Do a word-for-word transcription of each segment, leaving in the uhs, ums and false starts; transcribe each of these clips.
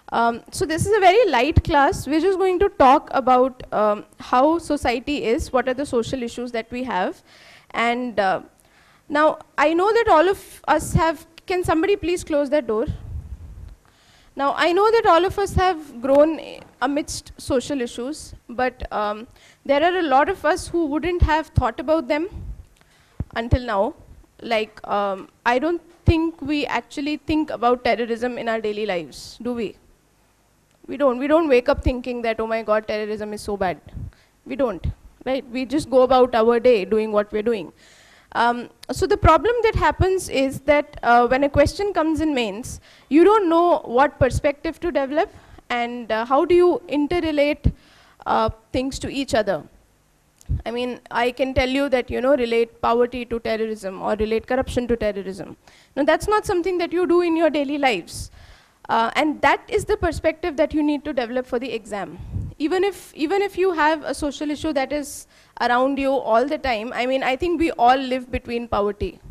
Um, so this is a very light class. We're just going to talk about um, how society is, what are the social issues that we have. And uh, now, I know that all of us have, can somebody please close that door? Now, I know that all of us have grown amidst social issues, but um, there are a lot of us who wouldn't have thought about them until now. Like, um, I don't think we actually think about terrorism in our daily lives, do we? We don't. We don't wake up thinking that, oh my God, terrorism is so bad. We don't, right? We just go about our day doing what we're doing. Um, so the problem that happens is that uh, when a question comes in mains, you don't know what perspective to develop and uh, how do you interrelate uh, things to each other. I mean, I can tell you that, you know, relate poverty to terrorism or relate corruption to terrorism. Now, that's not something that you do in your daily lives. Uh, and that is the perspective that you need to develop for the exam. Even if, even if you have a social issue that is around you all the time, I mean, I think we all live between poverty.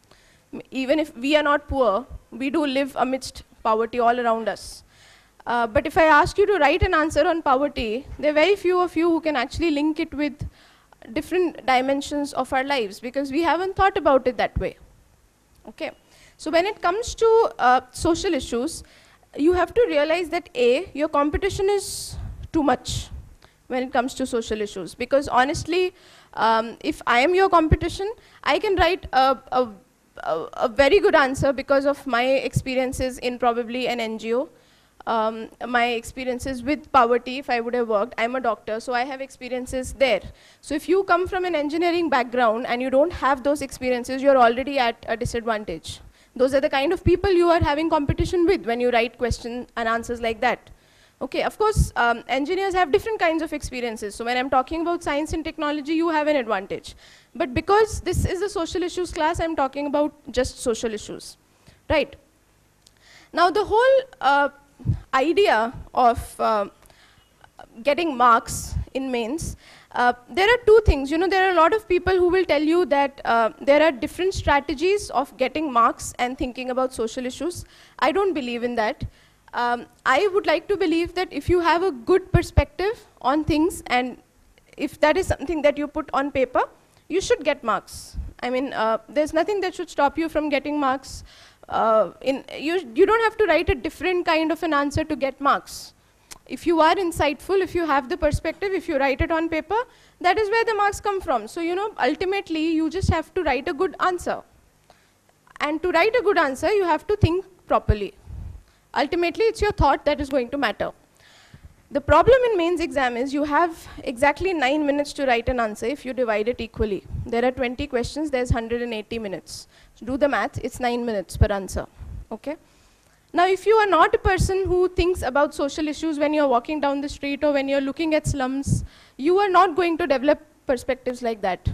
Even if we are not poor, we do live amidst poverty all around us. Uh, but if I ask you to write an answer on poverty, there are very few of you who can actually link it with different dimensions of our lives because we haven't thought about it that way. Okay. So when it comes to uh, social issues, you have to realize that A, your competition is too much when it comes to social issues. Because honestly, um, if I am your competition, I can write a, a, a, a very good answer because of my experiences in probably an N G O, um, my experiences with poverty if I would have worked. I'm a doctor, so I have experiences there. So if you come from an engineering background and you don't have those experiences, you're already at a disadvantage. Those are the kind of people you are having competition with when you write questions and answers like that. Okay, of course, um, engineers have different kinds of experiences. So when I'm talking about science and technology, you have an advantage. But because this is a social issues class, I'm talking about just social issues, right? Now the whole uh, idea of uh, getting marks in mains, uh, there are two things. You know, there are a lot of people who will tell you that uh, there are different strategies of getting marks and thinking about social issues. I don't believe in that. Um, I would like to believe that if you have a good perspective on things and if that is something that you put on paper, you should get marks. I mean, uh, there's nothing that should stop you from getting marks. Uh, in, you, you don't have to write a different kind of an answer to get marks. If you are insightful, if you have the perspective, if you write it on paper, that is where the marks come from. So, you know, ultimately, you just have to write a good answer. And to write a good answer, you have to think properly. Ultimately, it's your thought that is going to matter. The problem in mains exam is you have exactly nine minutes to write an answer if you divide it equally. There are twenty questions, there's one hundred eighty minutes. So do the math, it's nine minutes per answer, okay? Now, if you are not a person who thinks about social issues when you're walking down the street or when you're looking at slums, you are not going to develop perspectives like that,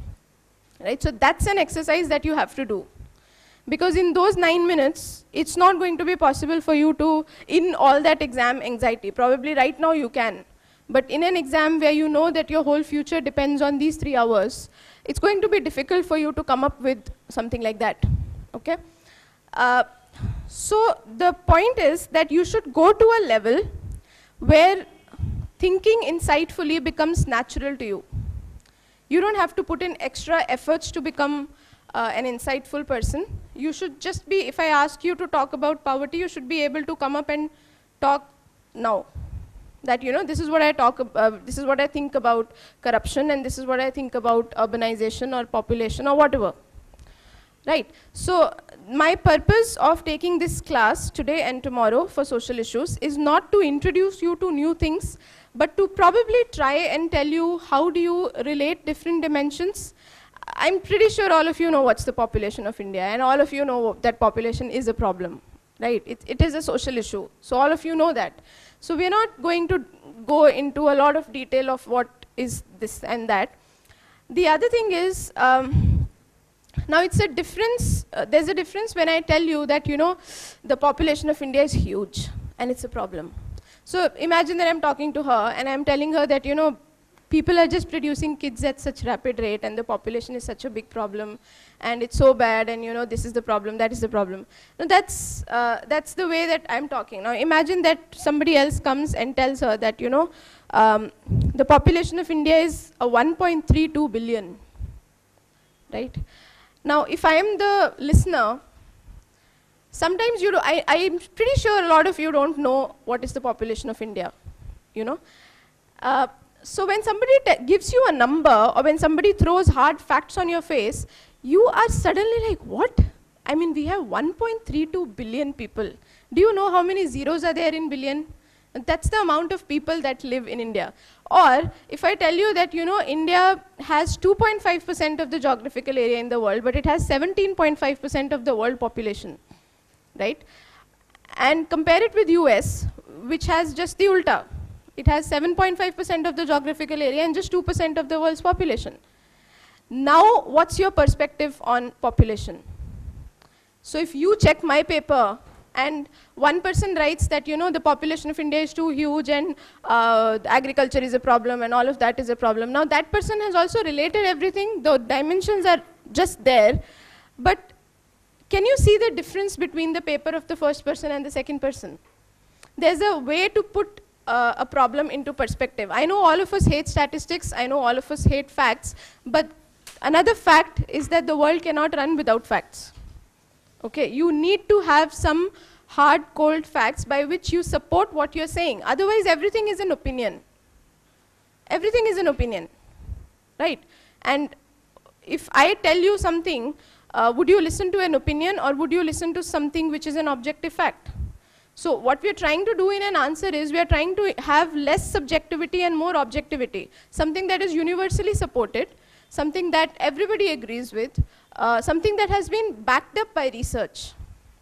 right? So that's an exercise that you have to do. Because in those nine minutes, it's not going to be possible for you to, in all that exam anxiety, probably right now you can, but in an exam where you know that your whole future depends on these three hours, it's going to be difficult for you to come up with something like that, okay? Uh, so the point is that you should go to a level where thinking insightfully becomes natural to you. You don't have to put in extra efforts to become uh, an insightful person. You should just be, if I ask you to talk about poverty, you should be able to come up and talk now. That, you know, this is what I talk about, this is what I think about corruption, and this is what I think about urbanization or population or whatever. Right. So my purpose of taking this class today and tomorrow for social issues is not to introduce you to new things, but to probably try and tell you how do you relate different dimensions. I'm pretty sure all of you know what's the population of India, and all of you know that population is a problem, right? It, it is a social issue. So all of you know that. So we're not going to go into a lot of detail of what is this and that. The other thing is, um, now it's a difference, uh, there's a difference when I tell you that, you know, the population of India is huge and it's a problem. So imagine that I'm talking to her and I'm telling her that, you know, people are just producing kids at such rapid rate, and the population is such a big problem, and it's so bad, and you know, this is the problem, that is the problem. Now that's, uh, that's the way that I'm talking. Now imagine that somebody else comes and tells her that, you know, um, the population of India is a one point three two billion, right? Now if I am the listener, sometimes you do, I, I'm pretty sure a lot of you don't know what is the population of India, you know. Uh, so when somebody gives you a number, or when somebody throws hard facts on your face, you are suddenly like, what? I mean, we have one point three two billion people. Do you know how many zeros are there in billion? That's the amount of people that live in India. Or if I tell you that, you know, India has two point five percent of the geographical area in the world, but it has seventeen point five percent of the world population, right? And compare it with U S, which has just the ulta. It has seven point five percent of the geographical area and just two percent of the world's population. Now, what's your perspective on population? So if you check my paper, and one person writes that, you know, the population of India is too huge, and uh, agriculture is a problem, and all of that is a problem. Now that person has also related everything, the dimensions are just there, but can you see the difference between the paper of the first person and the second person? There's a way to put uh, a problem into perspective. I know all of us hate statistics, I know all of us hate facts, but another fact is that the world cannot run without facts. Okay, you need to have some hard, cold facts by which you support what you're saying. Otherwise, everything is an opinion. Everything is an opinion, right? And if I tell you something, uh, would you listen to an opinion, or would you listen to something which is an objective fact? So what we're trying to do in an answer is we're trying to have less subjectivity and more objectivity. Something that is universally supported, something that everybody agrees with, uh, something that has been backed up by research.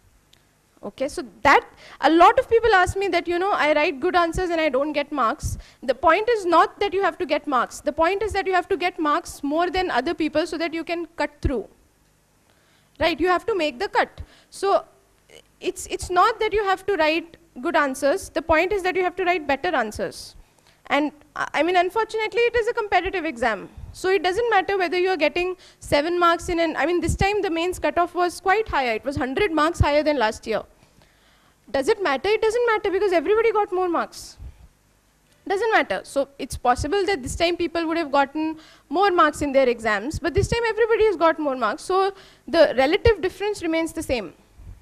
Okay, so that, a lot of people ask me that, you know, I write good answers and I don't get marks. The point is not that you have to get marks. The point is that you have to get marks more than other people so that you can cut through. Right, you have to make the cut. So it's, it's not that you have to write good answers. The point is that you have to write better answers. And I mean, unfortunately, it is a competitive exam. So it doesn't matter whether you're getting seven marks in an, I mean, this time the mains cutoff was quite higher. It was one hundred marks higher than last year. Does it matter? It doesn't matter, because everybody got more marks. Doesn't matter. So it's possible that this time people would have gotten more marks in their exams, but this time everybody has got more marks. So the relative difference remains the same.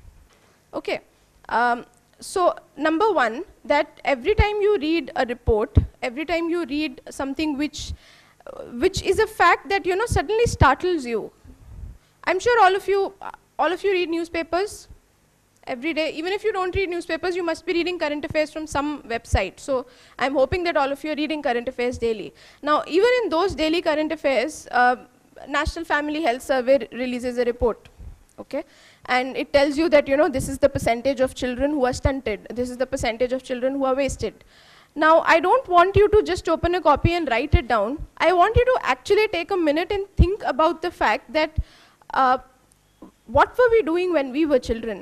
Okay. Um, so number one, that every time you read a report, every time you read something which which is a fact that, you know, suddenly startles you. I'm sure all of you, all of you read newspapers every day. Even if you don't read newspapers, you must be reading current affairs from some website. So I'm hoping that all of you are reading current affairs daily. Now, even in those daily current affairs, uh, National Family Health Survey releases a report, okay? And it tells you that, you know, this is the percentage of children who are stunted. This is the percentage of children who are wasted. Now, I don't want you to just open a copy and write it down. I want you to actually take a minute and think about the fact that uh, what were we doing when we were children,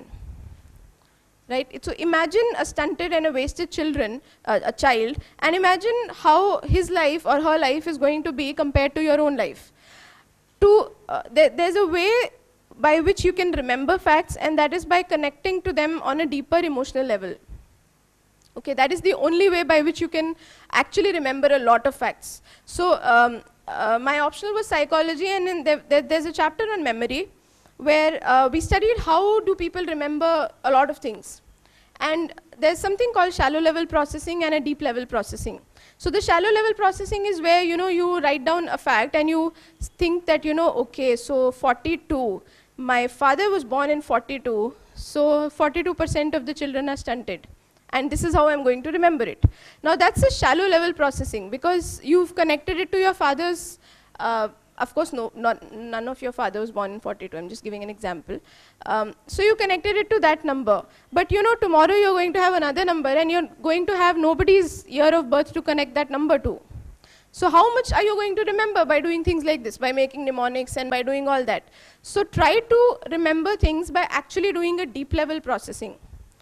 right? So imagine a stunted and a wasted children, uh, a child, and imagine how his life or her life is going to be compared to your own life. To, uh, there, there's a way by which you can remember facts, and that is by connecting to them on a deeper emotional level. Okay, that is the only way by which you can actually remember a lot of facts. So um, uh, my optional was psychology, and in there, there, there's a chapter on memory where uh, we studied how do people remember a lot of things. And there's something called shallow level processing and a deep level processing. So the shallow level processing is where, you know, you write down a fact and you think that, you know, okay, so forty-two, my father was born in forty-two, so forty-two percent of the children are stunted. And this is how I'm going to remember it. Now that's a shallow level processing, because you've connected it to your father's, uh, of course no, not, none of your father was born in forty-two, I'm just giving an example. Um, so you connected it to that number. But you know, tomorrow you're going to have another number, and you're going to have nobody's year of birth to connect that number to. So how much are you going to remember by doing things like this, by making mnemonics and by doing all that? So try to remember things by actually doing a deep level processing.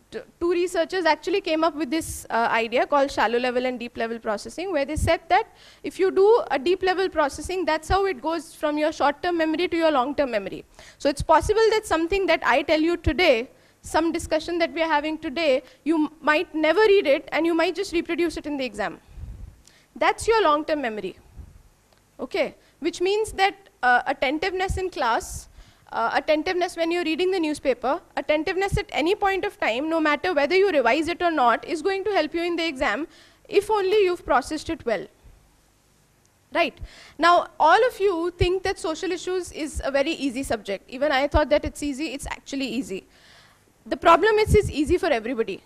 two researchers actually came up with this uh, idea called shallow level and deep level processing, where they said that if you do a deep level processing, that's how it goes from your short-term memory to your long-term memory. So it's possible that something that I tell you today, some discussion that we are having today, you might never read it and you might just reproduce it in the exam. That's your long-term memory, okay? Which means that uh, attentiveness in class, uh, attentiveness when you're reading the newspaper, attentiveness at any point of time, no matter whether you revise it or not, is going to help you in the exam if only you've processed it well. Right. Now, all of you think that social issues is a very easy subject. Even I thought that it's easy, it's actually easy. The problem is it's easy for everybody.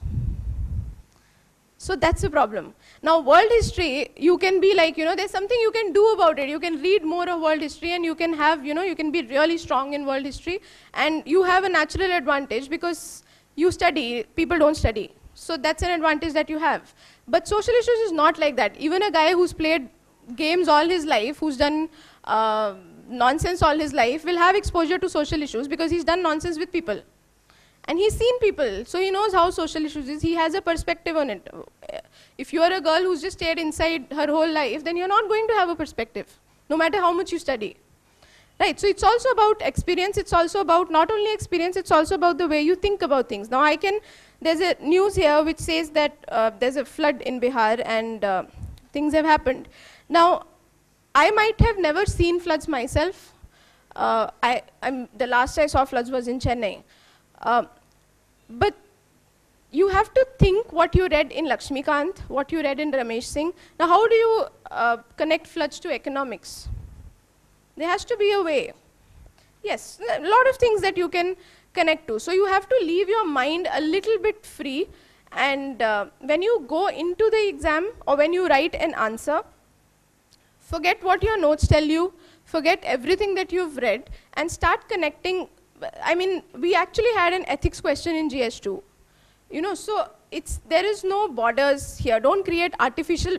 So that's the problem. Now, world history, you can be like, you know, there's something you can do about it. You can read more of world history and you can have, you know, you can be really strong in world history and you have a natural advantage because you study, people don't study. So that's an advantage that you have. But social issues is not like that. Even a guy who's played games all his life, who's done uh, nonsense all his life, will have exposure to social issues because he's done nonsense with people. And he's seen people, so he knows how social issues is. He has a perspective on it. If you are a girl who's just stayed inside her whole life, then you're not going to have a perspective, no matter how much you study. Right, so it's also about experience. It's also about not only experience, it's also about the way you think about things. Now I can, there's a news here which says that uh, there's a flood in Bihar and uh, things have happened. Now, I might have never seen floods myself. Uh, I, I'm, the last I saw floods was in Chennai. Uh, but you have to think what you read in Lakshmikant, what you read in Ramesh Singh. Now, how do you uh, connect floods to economics? There has to be a way. Yes, a lot of things that you can connect to. So you have to leave your mind a little bit free. And uh, when you go into the exam or when you write an answer, forget what your notes tell you, forget everything that you've read, and start connecting. I mean, we actually had an ethics question in G S two. You know, so it's, there is no borders here. Don't create artificial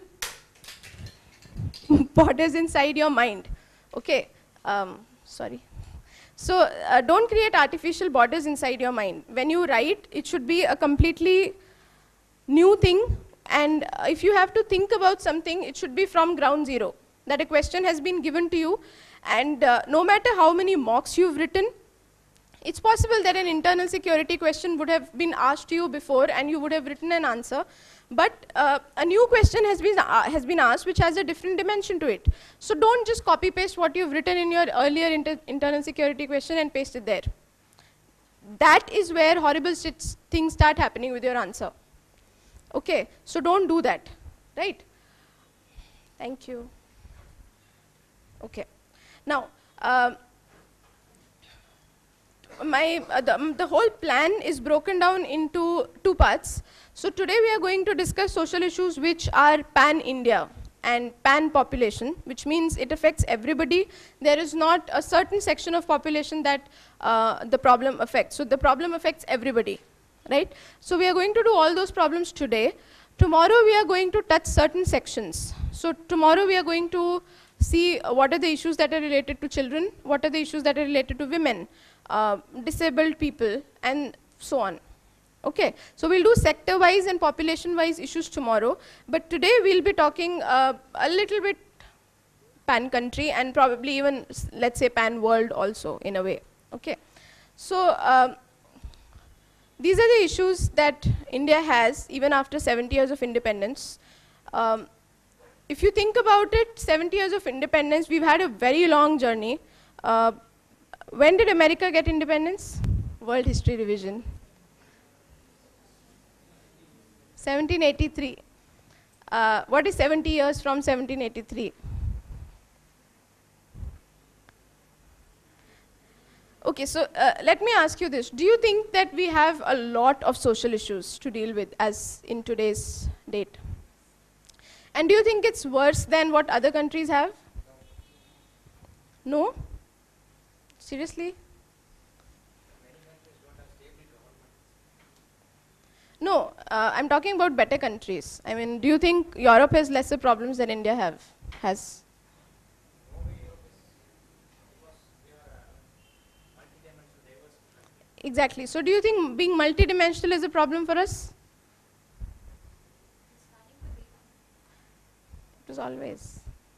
borders inside your mind. Okay, um, sorry. So uh, don't create artificial borders inside your mind. When you write, it should be a completely new thing. And uh, if you have to think about something, it should be from ground zero. That a question has been given to you. And uh, no matter how many mocks you've written, it's possible that an internal security question would have been asked to you before and you would have written an answer. But uh, a new question has been, uh, has been asked which has a different dimension to it. So don't just copy paste what you've written in your earlier inter internal security question and paste it there. That is where horrible things start happening with your answer. Okay, so don't do that, right? Thank you. Okay, now, uh, my, uh, the, um, the whole plan is broken down into two parts. So today we are going to discuss social issues which are pan-India and pan-population, which means it affects everybody. There is not a certain section of population that uh, the problem affects. So the problem affects everybody, right? So we are going to do all those problems today. Tomorrow we are going to touch certain sections. So tomorrow we are going to see uh, what are the issues that are related to children, what are the issues that are related to women, uh, disabled people, and so on. Okay, so we'll do sector-wise and population-wise issues tomorrow, but today we'll be talking uh, a little bit pan-country and probably even, let's say, pan-world also, in a way. Okay, so um, these are the issues that India has even after seventy years of independence. Um, if you think about it, seventy years of independence, we've had a very long journey. Uh, when did America get independence? World History Revision. seventeen eighty-three. Uh, what is seventy years from seventeen eighty-three? Okay, so uh, let me ask you this. Do you think that we have a lot of social issues to deal with as in today's date? And do you think it's worse than what other countries have? No? Seriously? No, uh, I'm talking about better countries. I mean, do you think Europe has lesser problems than India have, has? Exactly. So do you think being multidimensional is a problem for us? It was always.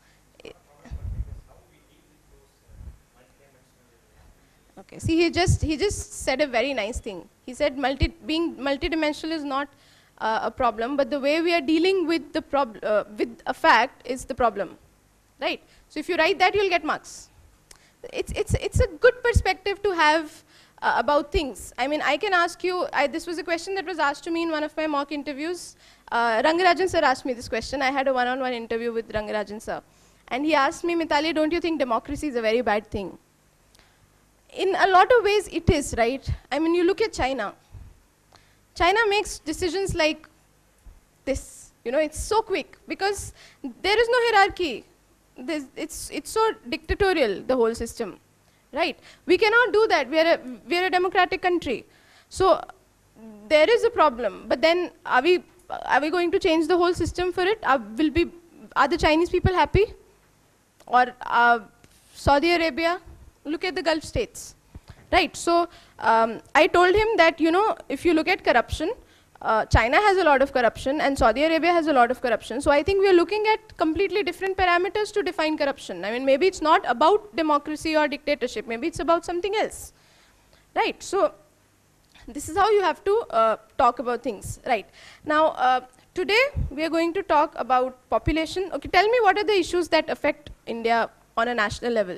Okay. See, he just he just said a very nice thing. He said multi being multidimensional is not uh, a problem, but the way we are dealing with the prob uh, with a fact is the problem, right? So if you write that, you'll get marks. It's it's it's a good perspective to have uh, about things. I mean, I can ask you. I, this was a question that was asked to me in one of my mock interviews. Uh, Rangarajan sir asked me this question. I had a one-on-one interview with Rangarajan sir, and he asked me, Mithali, don't you think democracy is a very bad thing? In a lot of ways, it is, right? I mean, you look at China. China makes decisions like this. You know, it's so quick because there is no hierarchy. There's, it's, it's so dictatorial, the whole system, right? We cannot do that. We are a, we are a democratic country. So there is a problem. But then, are we, are we going to change the whole system for it? Are, will be, are the Chinese people happy? Or uh, Saudi Arabia? Look at the Gulf states, right? So um, I told him that, you know, if you look at corruption, uh, China has a lot of corruption and Saudi Arabia has a lot of corruption. So I think we are looking at completely different parameters to define corruption. I mean, maybe it's not about democracy or dictatorship. Maybe it's about something else, right? So this is how you have to uh, talk about things, right? Now, uh, today we are going to talk about population. Okay, tell me what are the issues that affect India on a national level?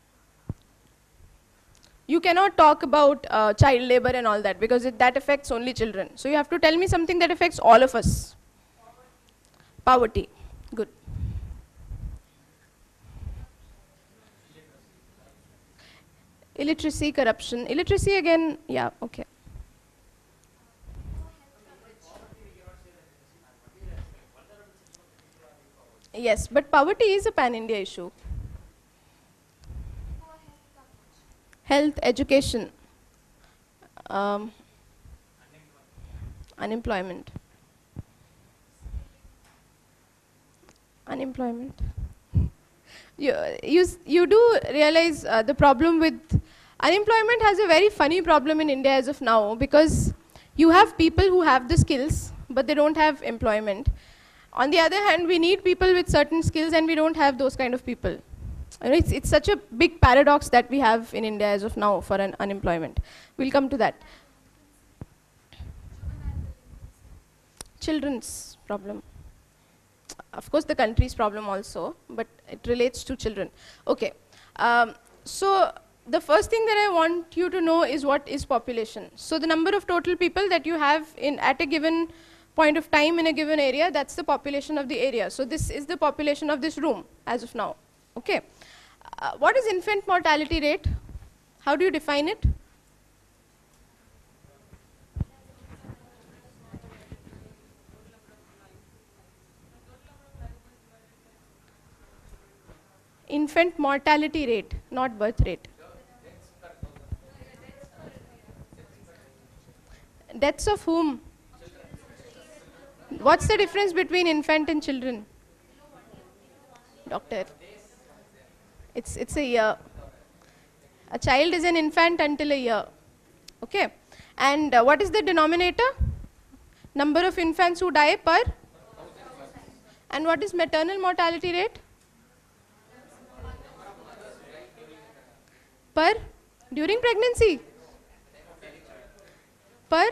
You cannot talk about uh, child labor and all that because it, that affects only children. So you have to tell me something that affects all of us. Poverty. Good. Illiteracy, corruption. Illiteracy again, yeah, okay. Yes, but poverty is a pan-India issue. Health, education, um, unemployment, unemployment. You, you, you do realize uh, the problem with unemployment has a very funny problem in India as of now because you have people who have the skills but they don't have employment. On the other hand, we need people with certain skills and we don't have those kind of people. It's, it's such a big paradox that we have in India as of now for an unemployment. We'll come to that. Children's problem. Of course, the country's problem also, but it relates to children. Okay. Um, so the first thing that I want you to know is what is population. So the number of total people that you have in at a given point of time in a given area, that's the population of the area. So this is the population of this room as of now. Okay. Uh, what is infant mortality rate? How do you define it? Infant mortality rate, not birth rate. Deaths of whom? What's the difference between infant and children? Doctor. It's, it's a year. A child is an infant until a year. Okay. And uh, what is the denominator? Number of infants who die per? And what is maternal mortality rate? Per? During pregnancy? Per?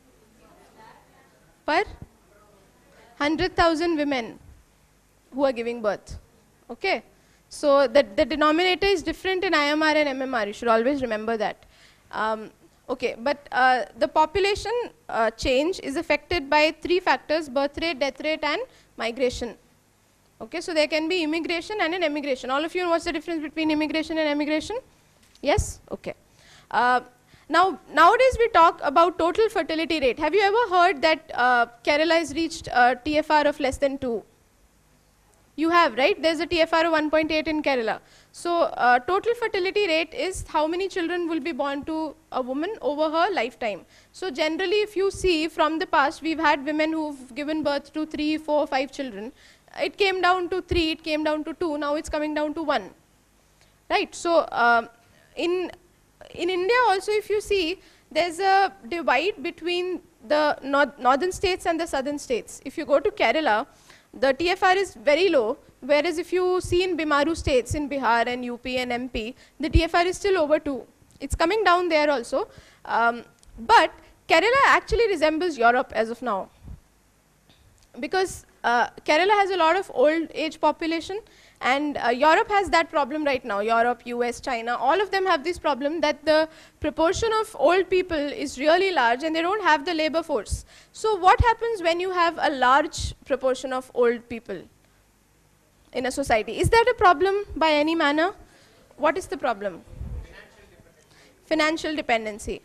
Per? one hundred thousand women who are giving birth. Okay. So the, the denominator is different in I M R and M M R. You should always remember that. Um, okay, but uh, the population uh, change is affected by three factors: birth rate, death rate, and migration. Okay, so there can be immigration and an emigration. All of you know what's the difference between immigration and emigration? Yes? Okay. Uh, now, nowadays we talk about total fertility rate. Have you ever heard that uh, Kerala has reached a T F R of less than two? You have, right? There's a T F R of one point eight in Kerala. So uh, total fertility rate is how many children will be born to a woman over her lifetime. So generally, if you see from the past, we've had women who've given birth to three, four, five children. It came down to three, it came down to two, now it's coming down to one. Right? So uh, in, in India also, if you see, there's a divide between the north northern states and the southern states. If you go to Kerala, the T F R is very low, whereas if you see in Bimaru states, in Bihar and U P and M P, the T F R is still over two. It's coming down there also. Um, but Kerala actually resembles Europe as of now. Because uh, Kerala has a lot of old age population, and uh, Europe has that problem right now. Europe, U S, China, all of them have this problem that the proportion of old people is really large and they don't have the labor force. So what happens when you have a large proportion of old people in a society? Is that a problem by any manner? What is the problem? Financial dependency.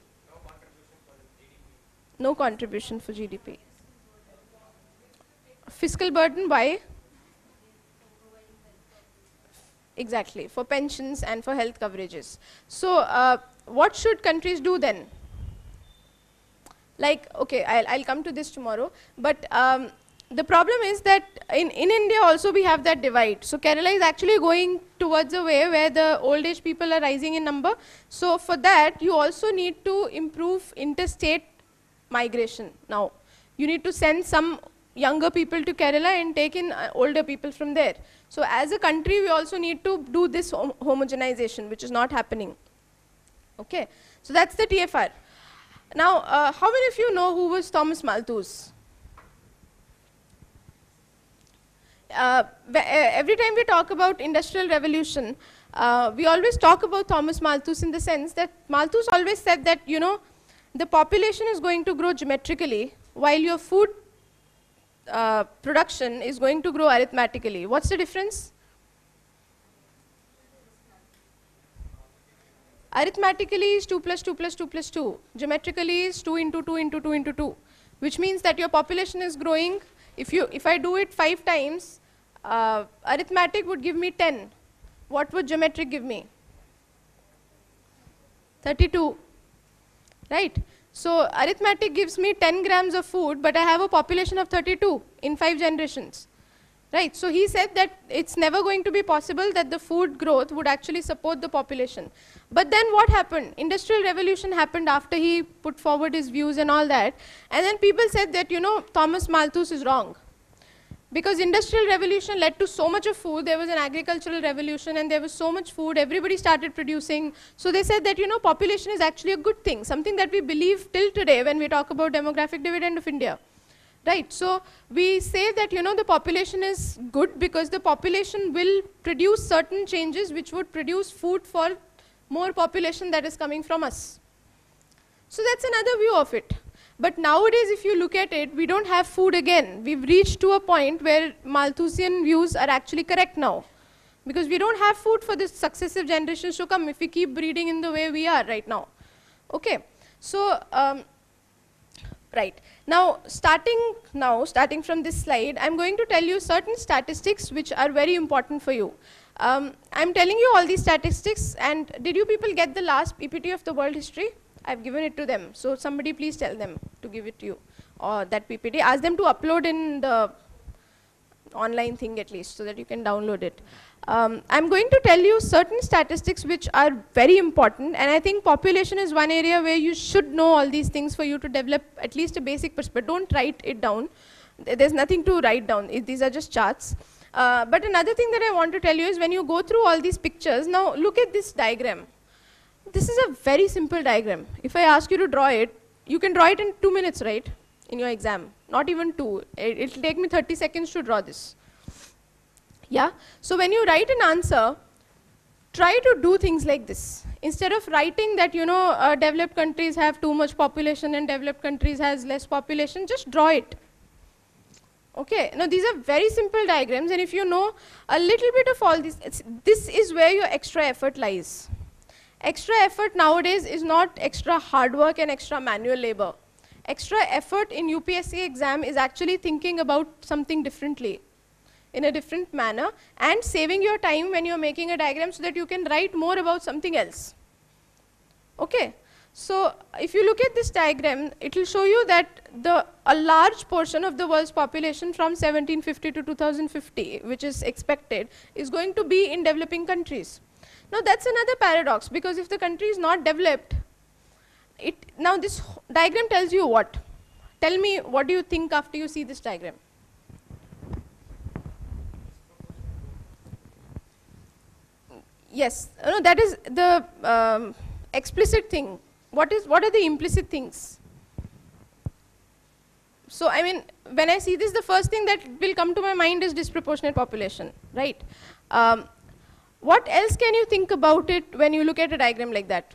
No contribution for G D P. Fiscal burden, why? Exactly, for pensions and for health coverages. So uh, what should countries do then? Like, okay, I'll, I'll come to this tomorrow, but um, the problem is that in, in India also we have that divide. So Kerala is actually going towards a way where the old age people are rising in number. So for that, you also need to improve interstate migration now. You need to send some younger people to Kerala and take in uh, older people from there. So as a country, we also need to do this hom homogenization, which is not happening. Okay, so that's the T F R. Now, uh, how many of you know who was Thomas Malthus? Uh, every time we talk about industrial revolution, uh, we always talk about Thomas Malthus in the sense that Malthus always said that, you know, the population is going to grow geometrically while your food uh, production is going to grow arithmetically. What's the difference? Arithmetically is two plus two plus two plus two. Geometrically is two into two into two into two, which means that your population is growing. If, you, if I do it five times, uh, arithmetic would give me ten. What would geometric give me? thirty-two, right? So arithmetic gives me ten grams of food, but I have a population of thirty-two in five generations, right? So he said that it's never going to be possible that the food growth would actually support the population. But then what happened? Industrial revolution happened after he put forward his views and all that. And then people said that, you know, Thomas Malthus is wrong. Because industrial revolution led to so much of food, there was an agricultural revolution and there was so much food, everybody started producing. So they said that, you know, population is actually a good thing, something that we believe till today when we talk about demographic dividend of India. Right, so we say that, you know, the population is good because the population will produce certain changes which would produce food for more population that is coming from us. So that's another view of it. But nowadays, if you look at it, we don't have food again. We've reached to a point where Malthusian views are actually correct now. Because we don't have food for the successive generations to come if we keep breeding in the way we are right now. Okay, so, um, right. Now, starting now, starting from this slide, I'm going to tell you certain statistics which are very important for you. Um, I'm telling you all these statistics, and did you people get the last P P T of the world history? I've given it to them, so somebody please tell them to give it to you, or that P P T. Ask them to upload in the online thing at least, so that you can download it. Um, I'm going to tell you certain statistics which are very important, and I think population is one area where you should know all these things for you to develop at least a basic perspective. Don't write it down. There's nothing to write down. It, these are just charts. Uh, but another thing that I want to tell you is when you go through all these pictures, now look at this diagram. This is a very simple diagram. If I ask you to draw it, you can draw it in two minutes, right? In your exam. Not even two. It will take me thirty seconds to draw this. Yeah? So when you write an answer, try to do things like this. Instead of writing that, you know, uh, developed countries have too much population and developed countries has less population, just draw it. Okay, now these are very simple diagrams, and if you know a little bit of all this, it's, this is where your extra effort lies. Extra effort nowadays is not extra hard work and extra manual labor. Extra effort in U P S C exam is actually thinking about something differently, in a different manner, and saving your time when you're making a diagram so that you can write more about something else. Okay. So if you look at this diagram, it will show you that the, a large portion of the world's population from seventeen fifty to two thousand fifty, which is expected, is going to be in developing countries. Now that's another paradox, because if the country is not developed, it, now this diagram tells you what? Tell me, what do you think after you see this diagram? Yes, no, that is the um, explicit thing. What is, what are the implicit things? So, I mean, when I see this, the first thing that will come to my mind is disproportionate population, right? Um, what else can you think about it when you look at a diagram like that?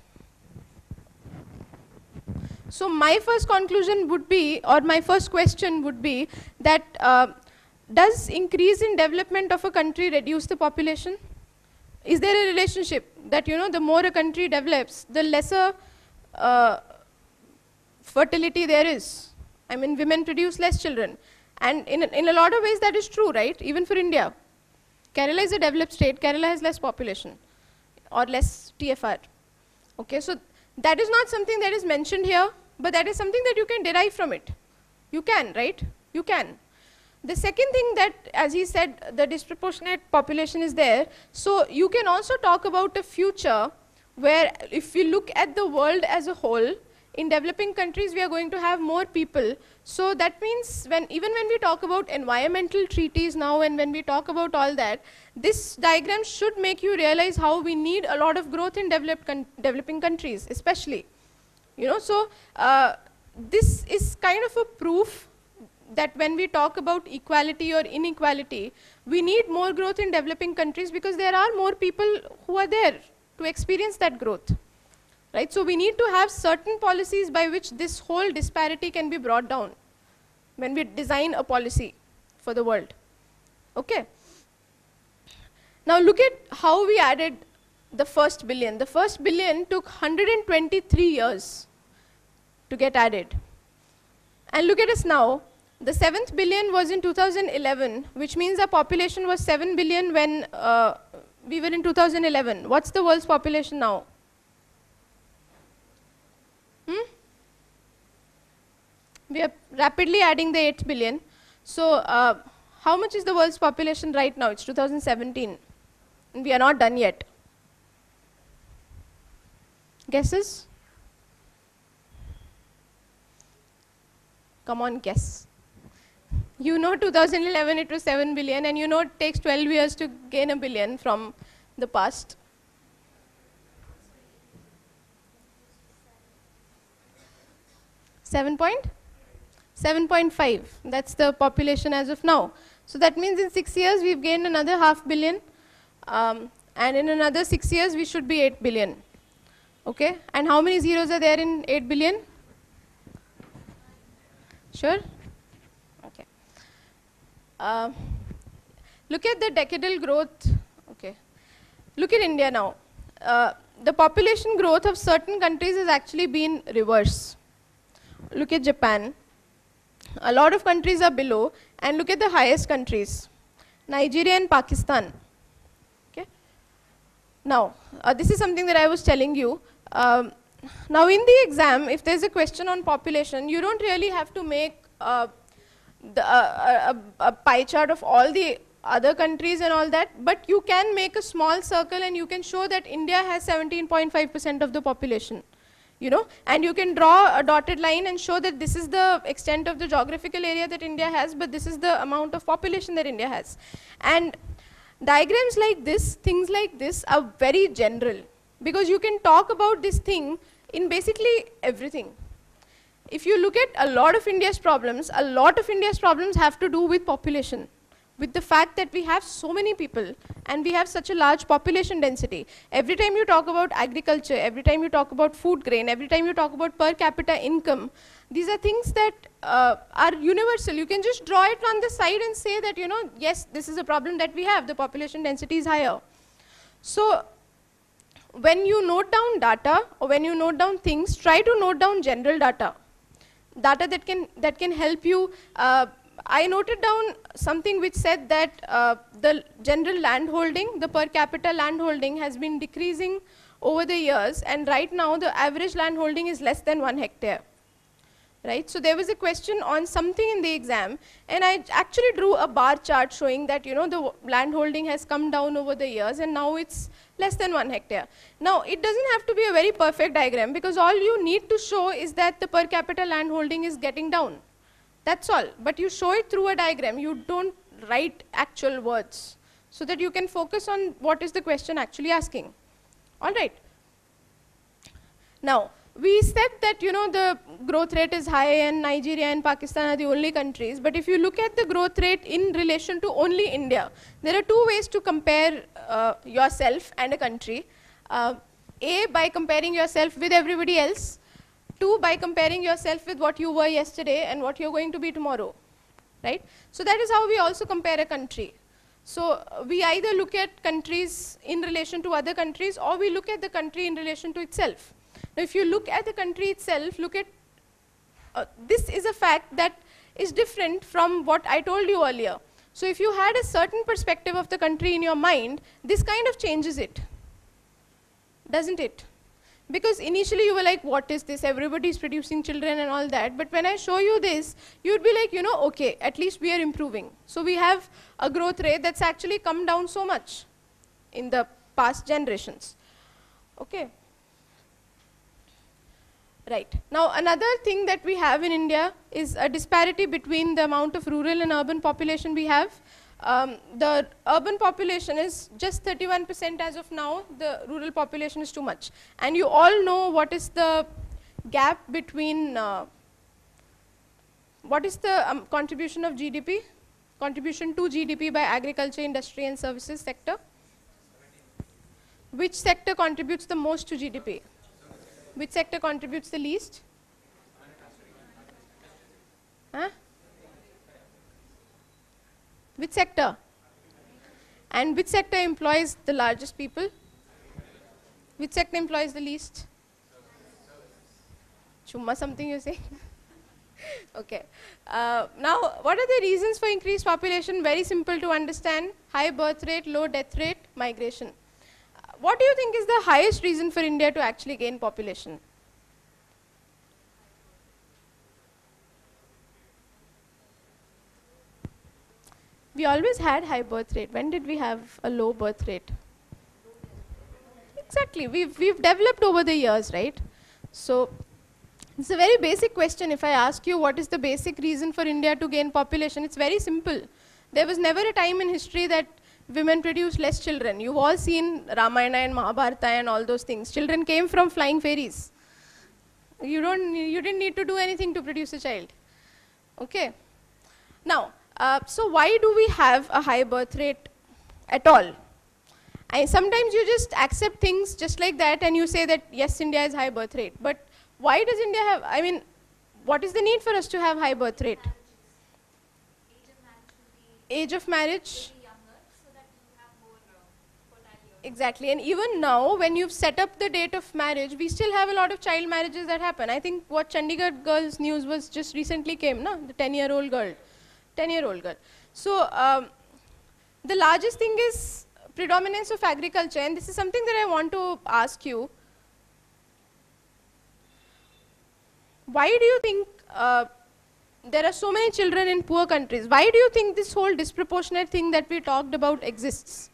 So, my first conclusion would be, or my first question would be, that uh, does increase in development of a country reduce the population? Is there a relationship that, you know, the more a country develops, the lesser uh, fertility there is? I mean, women produce less children. And in a, in a lot of ways that is true, right? Even for India. Kerala is a developed state. Kerala has less population or less T F R. Okay, so that is not something that is mentioned here, but that is something that you can derive from it. You can, right? You can. The second thing that, as he said, the disproportionate population is there. So you can also talk about a future where if we look at the world as a whole, in developing countries, we are going to have more people. So that means when, even when we talk about environmental treaties now and when we talk about all that, this diagram should make you realize how we need a lot of growth in developed con developing countries, especially. You know, so uh, this is kind of a proof that when we talk about equality or inequality, we need more growth in developing countries because there are more people who are there to experience that growth. Right? So we need to have certain policies by which this whole disparity can be brought down when we design a policy for the world. Okay. Now look at how we added the first billion. The first billion took one hundred twenty-three years to get added. And look at us now. The seventh billion was in two thousand eleven, which means our population was seven billion when uh, we were in two thousand eleven. What's the world's population now? Hmm? We are rapidly adding the eight billion. So uh, how much is the world's population right now? It's two thousand seventeen. And we are not done yet. Guesses? Come on, guess. You know two thousand eleven it was seven billion and you know it takes twelve years to gain a billion from the past. seven point? seven point five. That's the population as of now. So that means in six years we've gained another half billion. Um, and in another six years we should be eight billion. Okay? And how many zeros are there in eight billion? Sure? Okay. Uh, look at the decadal growth. Okay. Look at India now. Uh, the population growth of certain countries has actually been reverse. Look at Japan. A lot of countries are below, and look at the highest countries, Nigeria and Pakistan. Okay. Now, uh, this is something that I was telling you. Um, now, in the exam, if there's a question on population, you don't really have to make uh, the, uh, a, a pie chart of all the other countries and all that, but you can make a small circle and you can show that India has seventeen point five percent of the population. You know, and you can draw a dotted line and show that this is the extent of the geographical area that India has, but this is the amount of population that India has. And diagrams like this, things like this are very general because you can talk about this thing in basically everything. If you look at a lot of India's problems, a lot of India's problems have to do with population, with the fact that we have so many people and we have such a large population density. Every time you talk about agriculture, every time you talk about food grain, every time you talk about per capita income, these are things that uh, are universal. You can just draw it on the side and say that, you know, yes, this is a problem that we have, the population density is higher. So when you note down data or when you note down things, try to note down general data. Data that can, that can help you. Uh, I noted down something which said that uh, the general land holding, the per capita land holding has been decreasing over the years, and right now the average land holding is less than one hectare. right? So there was a question on something in the exam, and I actually drew a bar chart showing that, you know, the land holding has come down over the years, and now it's less than one hectare. Now, it doesn't have to be a very perfect diagram, because all you need to show is that the per capita land holding is getting down. That's all. But you show it through a diagram. You don't write actual words, so that you can focus on what is the question actually asking. All right. Now, we said that, you know, the growth rate is high and Nigeria and Pakistan are the only countries. But if you look at the growth rate in relation to only India, there are two ways to compare uh, yourself and a country. Uh, A, by comparing yourself with everybody else. Two, by comparing yourself with what you were yesterday and what you're going to be tomorrow, right? So that is how we also compare a country. So uh, we either look at countries in relation to other countries, or we look at the country in relation to itself. Now, if you look at the country itself, look at, uh, this is a fact that is different from what I told you earlier. So if you had a certain perspective of the country in your mind, this kind of changes it, doesn't it? Because initially you were like, what is this? Everybody is producing children and all that. But when I show you this, you'd be like, you know, okay, at least we are improving. So we have a growth rate that's actually come down so much in the past generations. Okay. Right. Now, another thing that we have in India is a disparity between the amount of rural and urban population we have. Um, the urban population is just thirty-one percent as of now. The rural population is too much. And you all know what is the gap between, uh, what is the um, contribution of G D P? Contribution to G D P by agriculture, industry and services sector. Which sector contributes the most to G D P? Which sector contributes the least? Huh? Which sector? And which sector employs the largest people? Which sector employs the least? Chumma something you say? Okay. Uh, now, what are the reasons for increased population? Very simple to understand. High birth rate, low death rate, migration. What do you think is the highest reason for India to actually gain population? We always had high birth rate. When did we have a low birth rate? Exactly. We've, we've developed over the years, right? So it's a very basic question. If I ask you what is the basic reason for India to gain population, it's very simple. There was never a time in history that women produced less children. You've all seen Ramayana and Mahabharata and all those things. Children came from flying fairies. You, don't, you didn't need to do anything to produce a child. Okay. Now, uh, so why do we have a high birth rate at all? I, sometimes you just accept things just like that and you say that, yes, India has high birth rate. But why does India have, I mean, what is the need for us to have high birth rate? Age of marriage. Exactly, and even now, when you've set up the date of marriage, we still have a lot of child marriages that happen. I think what Chandigarh girls news was just recently came, no? The ten-year-old girl, ten-year-old girl. So, um, the largest thing is predominance of agriculture, and this is something that I want to ask you. Why do you think uh, there are so many children in poor countries? Why do you think this whole disproportionate thing that we talked about exists?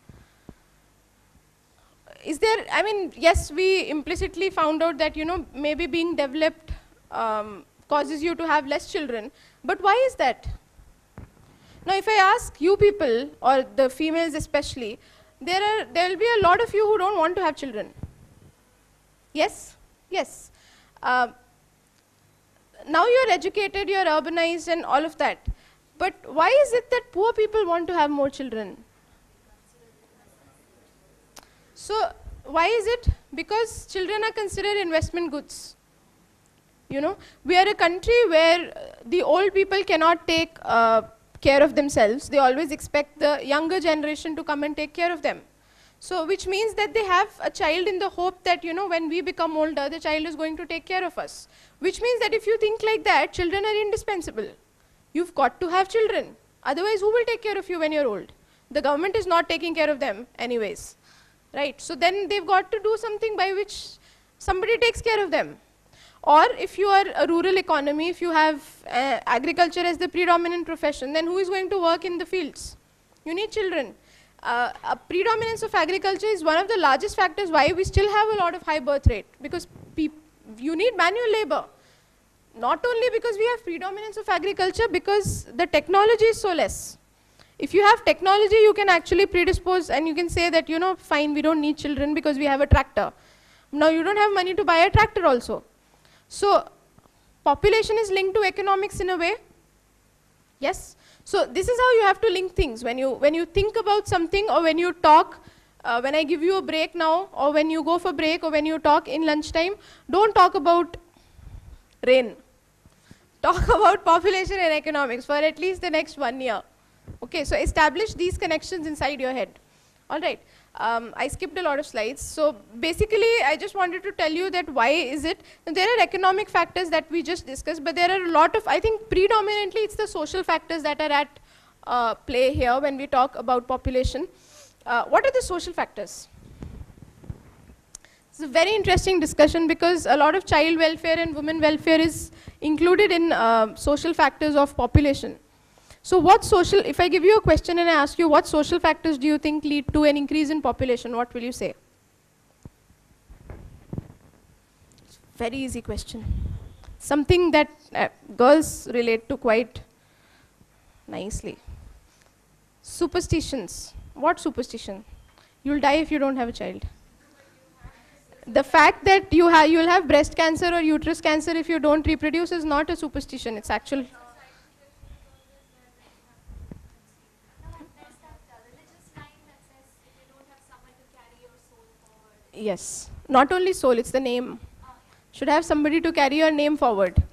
Is there, I mean, yes, we implicitly found out that, you know, maybe being developed um, causes you to have less children, but why is that? Now, if I ask you people, or the females especially, there are, there will be a lot of you who don't want to have children. Yes? Yes. Uh, now you're educated, you're urbanized and all of that, but why is it that poor people want to have more children? So, why is it? Because children are considered investment goods. You know, we are a country where uh, the old people cannot take uh, care of themselves. They always expect the younger generation to come and take care of them. So, which means that they have a child in the hope that, you know, when we become older, the child is going to take care of us. Which means that if you think like that, children are indispensable. You've got to have children. Otherwise, who will take care of you when you're old? The government is not taking care of them anyways. Right, so then they've got to do something by which somebody takes care of them. Or if you are a rural economy, if you have uh, agriculture as the predominant profession, then who is going to work in the fields? You need children. Uh, a predominance of agriculture is one of the largest factors why we still have a lot of high birth rate, because you need manual labor. Not only because we have predominance of agriculture, because the technology is so less. If you have technology, you can actually predispose and you can say that, you know, fine, we don't need children because we have a tractor. Now you don't have money to buy a tractor also. So population is linked to economics in a way. Yes. So this is how you have to link things. When you, when you think about something, or when you talk, uh, when I give you a break now, or when you go for break, or when you talk in lunchtime, don't talk about rain. Talk about population and economics for at least the next one year. Okay, so establish these connections inside your head. All right, um, I skipped a lot of slides. So basically, I just wanted to tell you that why is it, there are economic factors that we just discussed, but there are a lot of, I think predominantly it's the social factors that are at uh, play here when we talk about population. Uh, what are the social factors? It's a very interesting discussion because a lot of child welfare and women welfare is included in uh, social factors of population. So what social, if I give you a question and I ask you what social factors do you think lead to an increase in population, what will you say? It's a very easy question. Something that uh, girls relate to quite nicely. Superstitions. What superstition? You'll die if you don't have a child. The fact that you ha you'll have breast cancer or uterus cancer if you don't reproduce is not a superstition, it's actual. Yes, not only soul, it's the name. Should have somebody to carry your name forward.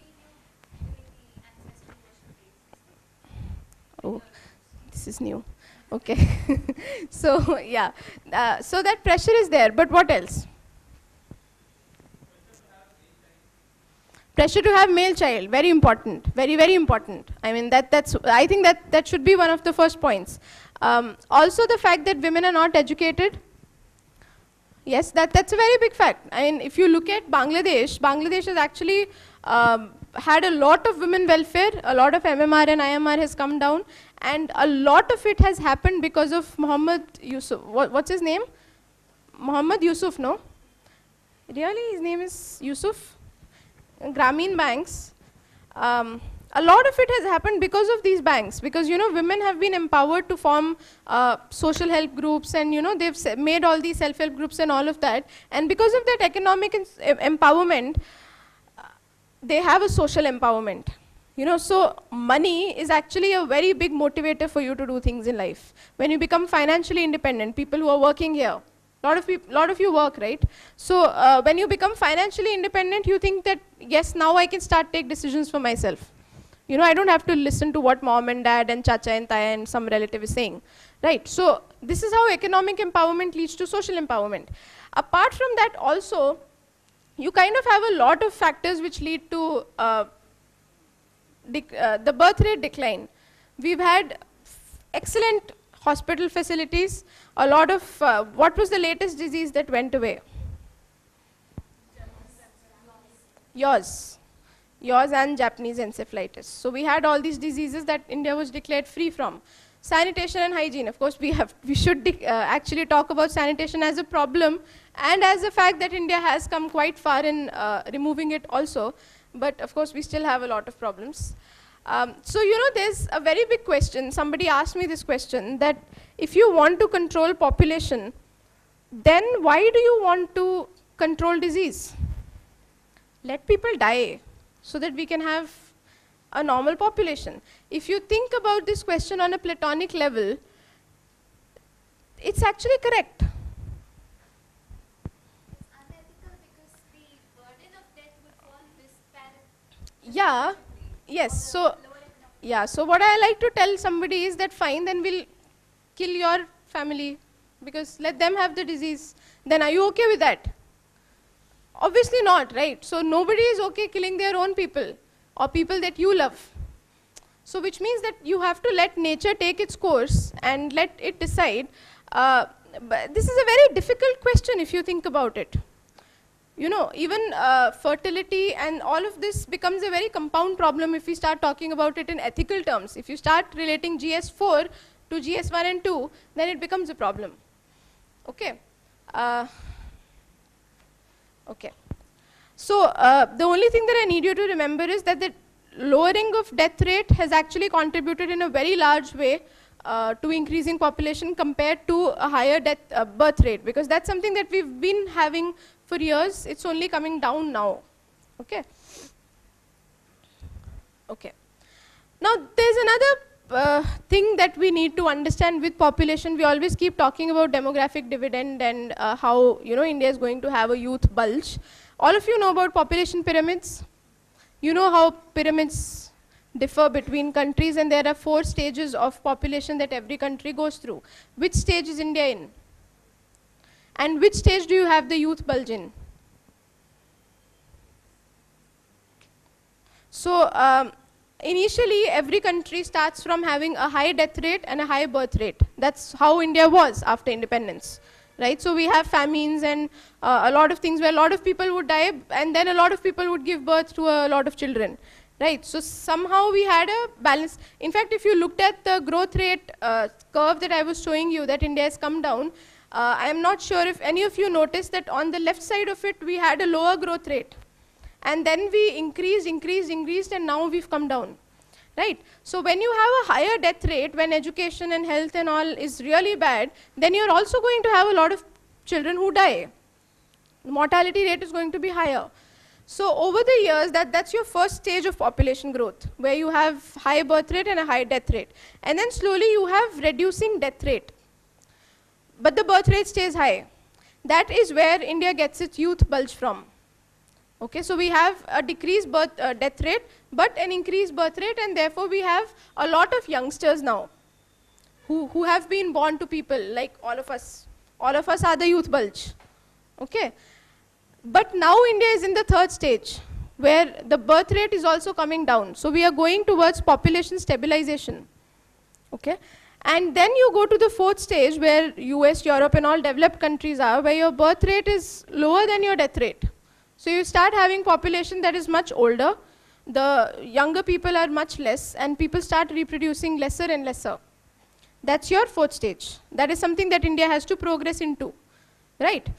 Oh, this is new. Okay. So, yeah. Uh, so that pressure is there, but what else? Pressure to have male child, very important, very, very important. I mean, that, that's, I think that, that should be one of the first points. Um, also the fact that women are not educated. Yes, that, that's a very big fact. I mean, if you look at Bangladesh, Bangladesh has actually um, had a lot of women welfare, a lot of M M R and I M R has come down, and a lot of it has happened because of Muhammad Yusuf. What, what's his name? Muhammad Yusuf, no? Really, his name is Yusuf? Grameen banks. Um, a lot of it has happened because of these banks, because, you know, women have been empowered to form uh, social help groups, and, you know, they've made all these self-help groups and all of that. And because of that economic empowerment, uh, they have a social empowerment. You know, so money is actually a very big motivator for you to do things in life. When you become financially independent, people who are working here, a lot of people, lot of you work, right? So uh, when you become financially independent, you think that, yes, now I can start take decisions for myself. You know, I don't have to listen to what mom and dad and chacha and taya and some relative is saying, right? So this is how economic empowerment leads to social empowerment. Apart from that also, you kind of have a lot of factors which lead to uh, uh, the birth rate decline. We've had excellent hospital facilities, a lot of, uh, what was the latest disease that went away? Yours. Yours and Japanese encephalitis. So we had all these diseases that India was declared free from. Sanitation and hygiene. Of course, we have, we should uh, actually talk about sanitation as a problem and as a fact that India has come quite far in uh, removing it also. But of course, we still have a lot of problems. Um, so, you know, there's a very big question. Somebody asked me this question, that if you want to control population, then why do you want to control disease? Let people die so that we can have a normal population. If you think about this question on a platonic level, it's actually correct. It's unethical because the burden of death would fall disparate. Yeah. Yes, so, yeah, so what I like to tell somebody is that fine, then we'll kill your family because let them have the disease. Then are you okay with that? Obviously not, right? So nobody is okay killing their own people or people that you love. So which means that you have to let nature take its course and let it decide. Uh, but this is a very difficult question if you think about it. you know, even uh, fertility and all of this becomes a very compound problem if we start talking about it in ethical terms. If you start relating G S four to G S one and two, then it becomes a problem. Okay. Uh, okay. So uh, the only thing that I need you to remember is that the lowering of death rate has actually contributed in a very large way uh, to increasing population compared to a higher death uh, birth rate, because that's something that we've been having for years. It's only coming down now. Okay. Okay. Now there's another uh, thing that we need to understand with population. We always keep talking about demographic dividend and uh, how, you know, India is going to have a youth bulge. All of you know about population pyramids. You know how pyramids differ between countries, and there are four stages of population that every country goes through. Which stage is India in? And which stage do you have the youth bulge in? So um, initially every country starts from having a high death rate and a high birth rate. That's how India was after independence. Right? So we have famines and uh, a lot of things where a lot of people would die, and then a lot of people would give birth to a lot of children. Right? So somehow we had a balance. In fact, if you looked at the growth rate uh, curve that I was showing you, that India has come down, uh, I am not sure if any of you noticed that on the left side of it we had a lower growth rate. And then we increased, increased, increased, and now we've come down. Right? So when you have a higher death rate, when education and health and all is really bad, then you're also going to have a lot of children who die. The mortality rate is going to be higher. So over the years, that, that's your first stage of population growth, where you have high birth rate and a high death rate. And then slowly you have reducing death rate. But the birth rate stays high. That is where India gets its youth bulge from. Okay, so we have a decreased birth, uh, death rate, but an increased birth rate, and therefore we have a lot of youngsters now who, who have been born to people like all of us. All of us are the youth bulge. Okay. But now India is in the third stage, where the birth rate is also coming down. So we are going towards population stabilization. Okay. And then you go to the fourth stage, where U S, Europe, and all developed countries are, where your birth rate is lower than your death rate. So you start having population that is much older, the younger people are much less, and people start reproducing lesser and lesser. That's your fourth stage. That is something that India has to progress into, right?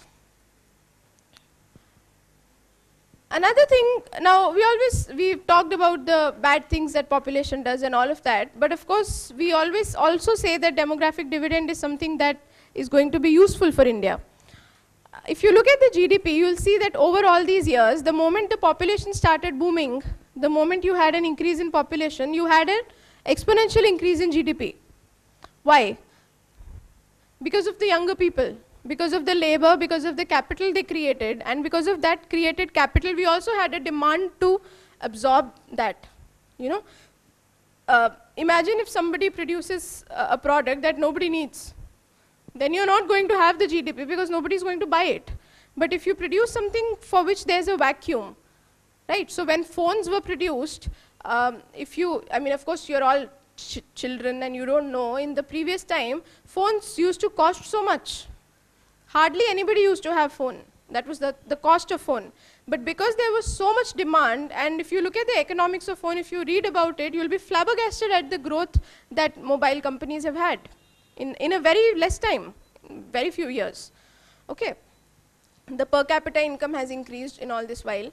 Another thing, now we always, we've talked about the bad things that population does and all of that, but of course we always also say that demographic dividend is something that is going to be useful for India. If you look at the G D P, you'll see that over all these years, the moment the population started booming, the moment you had an increase in population, you had an exponential increase in G D P. Why? Because of the younger people, because of the labor, because of the capital they created, and because of that created capital, we also had a demand to absorb that. You know, uh, imagine if somebody produces a, a product that nobody needs. Then you're not going to have the G D P because nobody's going to buy it. But if you produce something for which there's a vacuum, right? So when phones were produced, um, if you, I mean, of course, you're all ch children and you don't know, in the previous time, phones used to cost so much. Hardly anybody used to have phone. That was the, the cost of phone. But because there was so much demand, and if you look at the economics of phone, if you read about it, you'll be flabbergasted at the growth that mobile companies have had. In, in a very less time, very few years. Okay. The per capita income has increased in all this while.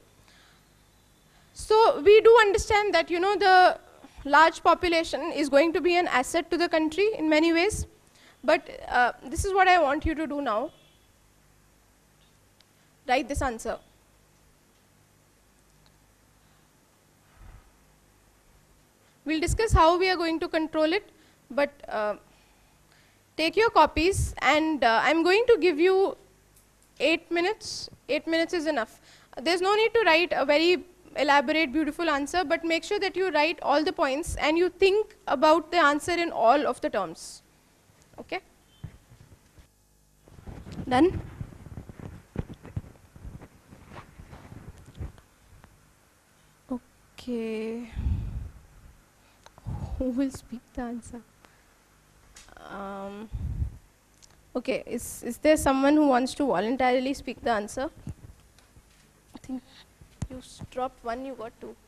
So we do understand that, you know, the large population is going to be an asset to the country in many ways. But uh, this is what I want you to do now. Write this answer. We'll discuss how we are going to control it, but uh, take your copies, and uh, I'm going to give you eight minutes. Eight minutes is enough. There's no need to write a very elaborate, beautiful answer, but make sure that you write all the points and you think about the answer in all of the terms. Okay? Done? Okay. Who will speak the answer? Um, okay, is, is there someone who wants to voluntarily speak the answer? think you s- dropped one, you got two.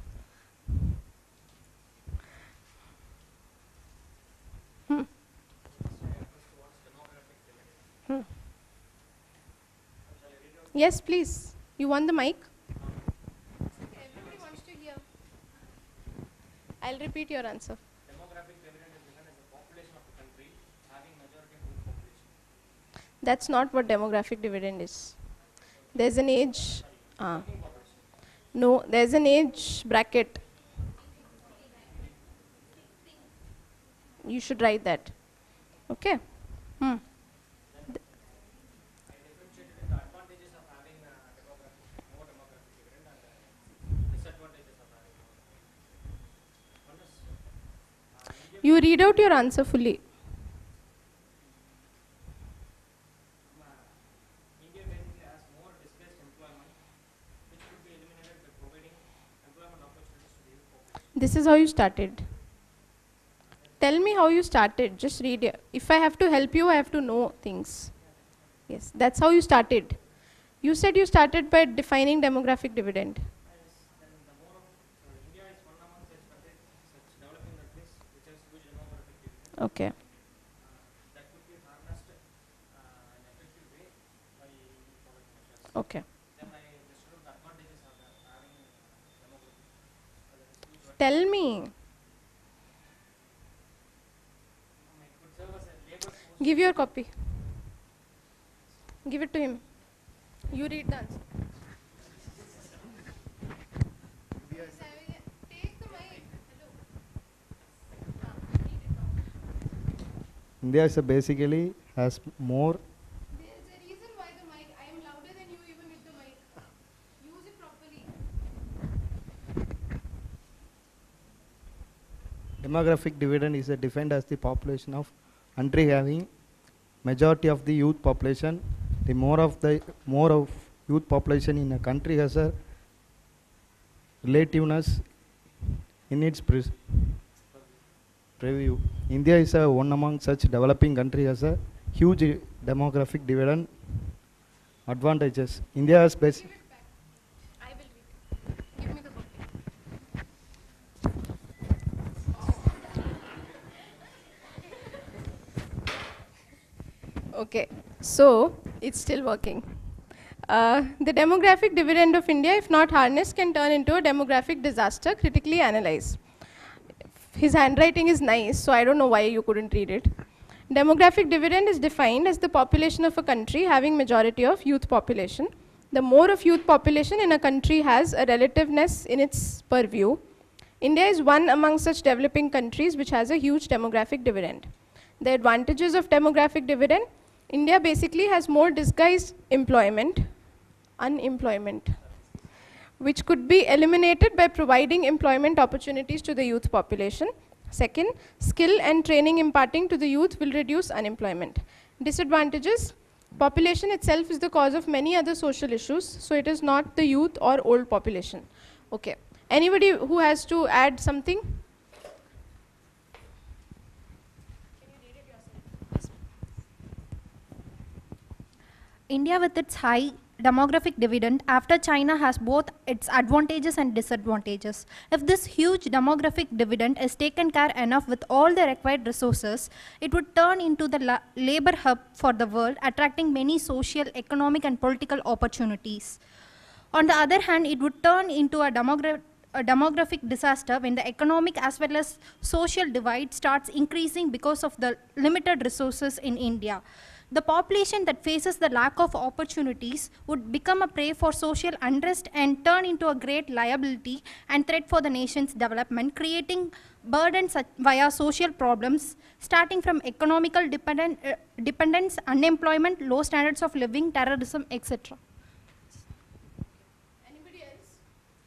Hmm. Hmm. Yes, please. You want the mic? Everybody wants to hear. I'll repeat your answer. Demographic dividend is given as the population of the country having majority of youth population. That's not what demographic dividend is. There's an age. Uh, no, there's an age bracket. You should write that. Okay? Hmm. I differentiated the advantages of having a demographic, more demographic dividend and the disadvantages of having more. One is uh, India, You read out your answer fully. uh, India basically has more displaced employment, which could be eliminated by providing employment opportunities to the youth population. This is how you started. Tell me how you started. Just read it. If I have to help you, I have to know things. Yes, that's how you started. You said you started by defining demographic dividend. Yes, then the more of uh, India is one among such countries, such developing countries, which has huge demographic dividend. Okay. Uh, that could be harnessed uh, in an effective way by following measures. Okay. Then I listed out the advantages of the having demographic. Uh, there is huge one. Tell me. Um, it could serve as a labor force. Give your copy. Give it to him. You read the answer. Take the mic. India is a basically has more There's a reason why the mic. I am louder than you even with the mic. Use it properly. demographic dividend is a defined as the population of country having majority of the youth population. The more of the more of youth population in a country has a relativeness in its pres- preview. India is a one among such developing country has a huge demographic dividend advantages. India has bas- Give it back. I will read. Give me the copy. Okay, so it's still working. Uh, the demographic dividend of India, if not harnessed, can turn into a demographic disaster. Critically analyze. His handwriting is nice, so I don't know why you couldn't read it. Demographic dividend is defined as the population of a country having majority of youth population. The more of youth population in a country has a relativeness in its purview. India is one among such developing countries which has a huge demographic dividend. The advantages of demographic dividend: India basically has more disguised employment, unemployment, which could be eliminated by providing employment opportunities to the youth population. Second, skill and training imparting to the youth will reduce unemployment. Disadvantages: population itself is the cause of many other social issues, so it is not the youth or old population. Okay. Anybody who has to add something? India, with its high demographic dividend, after China, has both its advantages and disadvantages. If this huge demographic dividend is taken care enough with all the required resources, it would turn into the la labor hub for the world, attracting many social, economic, and political opportunities. On the other hand, it would turn into a, demogra a demographic disaster when the economic as well as social divide starts increasing because of the limited resources in India. The population that faces the lack of opportunities would become a prey for social unrest and turn into a great liability and threat for the nation's development, creating burdens via social problems, starting from economical dependent, uh, dependence, unemployment, low standards of living, terrorism, et cetera. Anybody else?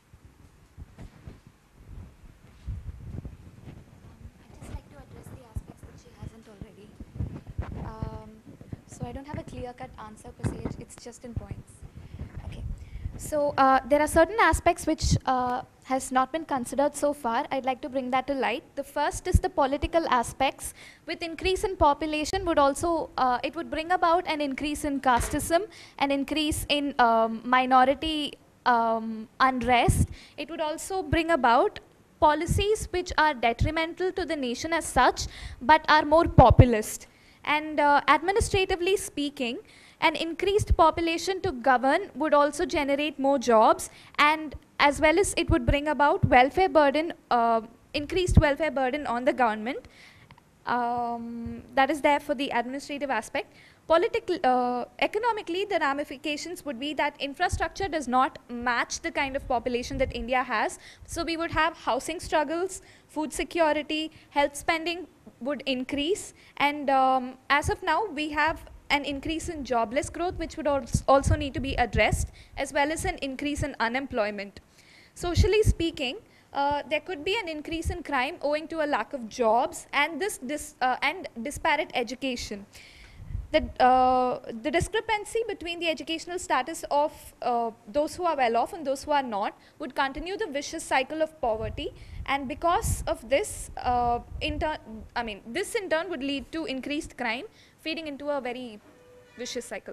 I'd just like to address the aspects that she hasn't already. Um, so I don't have a clear-cut answer per se, it's just in points. Okay. So uh, there are certain aspects which uh, has not been considered so far. I'd like to bring that to light. The first is the political aspects. With increase in population would also, uh, it would bring about an increase in casteism, an increase in um, minority um, unrest. It would also bring about policies which are detrimental to the nation as such, but are more populist. And uh, administratively speaking, an increased population to govern would also generate more jobs, and as well as it would bring about welfare burden, uh, increased welfare burden on the government. Um, that is there for the administrative aspect. Political, uh, economically, the ramifications would be that infrastructure does not match the kind of population that India has. So we would have housing struggles, food security, health spending would increase. And um, as of now, we have an increase in jobless growth, which would als- also need to be addressed, as well as an increase in unemployment. Socially speaking, Uh, there could be an increase in crime owing to a lack of jobs and this dis, uh, and disparate education. The, uh, the discrepancy between the educational status of uh, those who are well off and those who are not would continue the vicious cycle of poverty, and because of this, uh, in turn, I mean, this in turn would lead to increased crime, feeding into a very vicious cycle.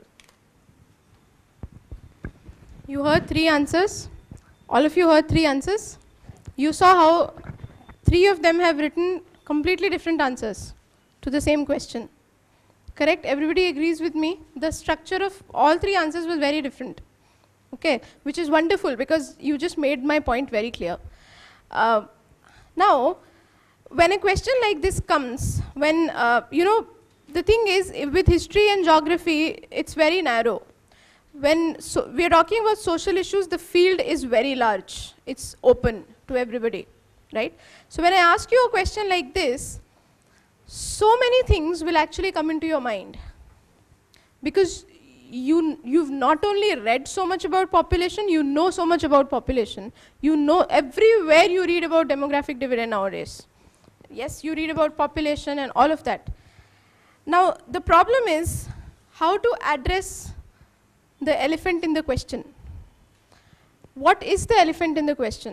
You heard three answers. All of you heard three answers. You saw how three of them have written completely different answers to the same question. Correct? Everybody agrees with me? The structure of all three answers was very different. Okay? Which is wonderful because you just made my point very clear. Uh, now, when a question like this comes, when, uh, you know, the thing is, with history and geography, it's very narrow. When so we are talking about social issues, the field is very large. It's open to everybody, right? So when I ask you a question like this, so many things will actually come into your mind. Because you, you've not only read so much about population, you know so much about population. You know everywhere you read about demographic dividend nowadays. Yes, you read about population and all of that. Now, the problem is how to address the elephant in the question. What is the elephant in the question?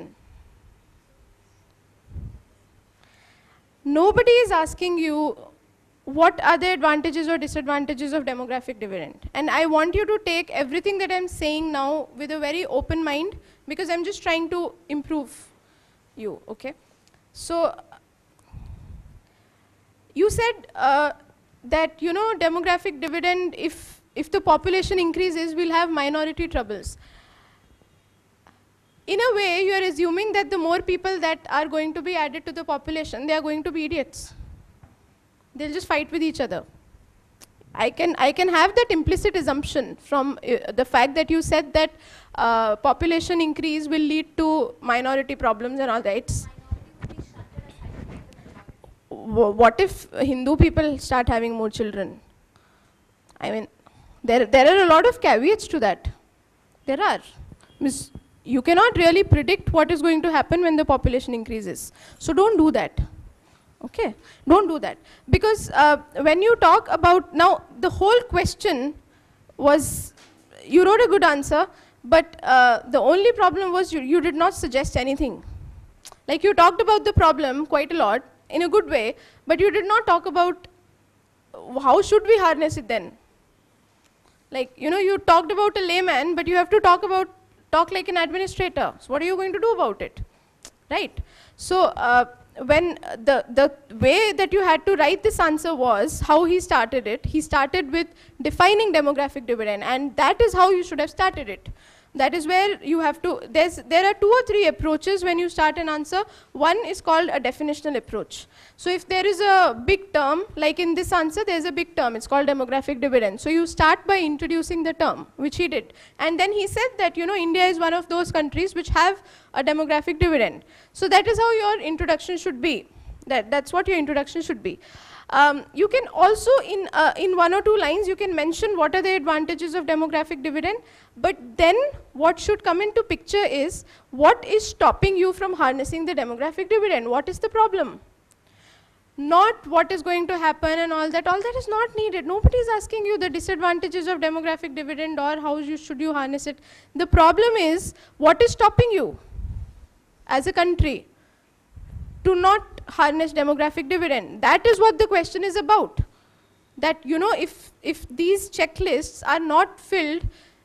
Nobody is asking you what are the advantages or disadvantages of demographic dividend. And I want you to take everything that I'm saying now with a very open mind, because I'm just trying to improve you, okay? So, you said uh, that, you know, demographic dividend, if If the population increases, we'll have minority troubles. In a way, you are assuming that the more people that are going to be added to the population, they are going to be idiots. They'll just fight with each other. I can, I can have that implicit assumption from uh, the fact that you said that uh, population increase will lead to minority problems and all that. W- what if Hindu people start having more children? I mean, There, there are a lot of caveats to that. There are. Miss, you cannot really predict what is going to happen when the population increases. So don't do that. Okay? Don't do that. Because uh, when you talk about, now the whole question was, you wrote a good answer, but uh, the only problem was you, you did not suggest anything. Like you talked about the problem quite a lot in a good way, but you did not talk about how should we harness it then. Like, you know, you talked about a layman, but you have to talk about, talk like an administrator. So what are you going to do about it, right? So uh, when the, the way that you had to write this answer was how he started it. He started with defining demographic dividend, and that is how you should have started it. That is where you have to, there's, there are two or three approaches when you start an answer. One is called a definitional approach. So if there is a big term, like in this answer, there's a big term, it's called demographic dividend. So you start by introducing the term, which he did. And then he said that, you know, India is one of those countries which have a demographic dividend. So that is how your introduction should be. That, that's what your introduction should be. Um, you can also, in, uh, in one or two lines, you can mention what are the advantages of demographic dividend, but then what should come into picture is what is stopping you from harnessing the demographic dividend? What is the problem? Not what is going to happen and all that. All that is not needed. Nobody is asking you the disadvantages of demographic dividend or how you, should you harness it. The problem is what is stopping you as a country to not harness demographic dividend. That is what the question is about. That, you know, if, if these checklists are not filled,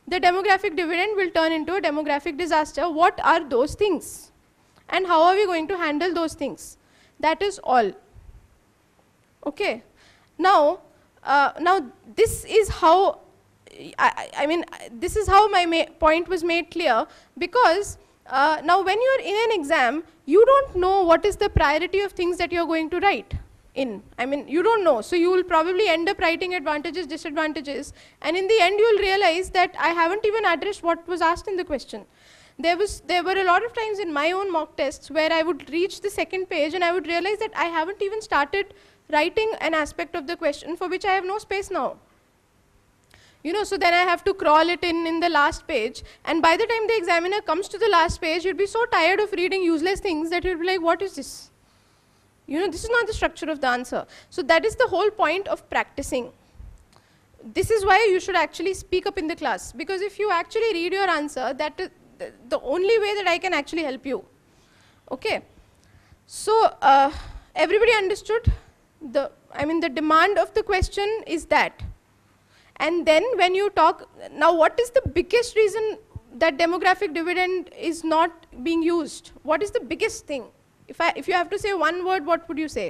the demographic dividend will turn into a demographic disaster. What are those things? And how are we going to handle those things? That is all. Okay. Now, uh, now this is how, I, I mean, this is how my ma point was made clear, because uh, now when you're in an exam, you don't know what is the priority of things that you're going to write in. I mean, you don't know. So you will probably end up writing advantages, disadvantages, and in the end you'll realize that I haven't even addressed what was asked in the question. There, was, there were a lot of times in my own mock tests where I would reach the second page and I would realize that I haven't even started writing an aspect of the question for which I have no space now. You know, so then I have to crawl it in in the last page, and by the time the examiner comes to the last page, you'd be so tired of reading useless things that you'd be like, what is this? You know, this is not the structure of the answer. So that is the whole point of practicing. This is why you should actually speak up in the class, because if you actually read your answer, that is the, the only way that I can actually help you. Okay. So uh, everybody understood? The, I mean, the demand of the question is that. And then when you talk, now what is the biggest reason that demographic dividend is not being used? What is the biggest thing? If, I, if you have to say one word, what would you say?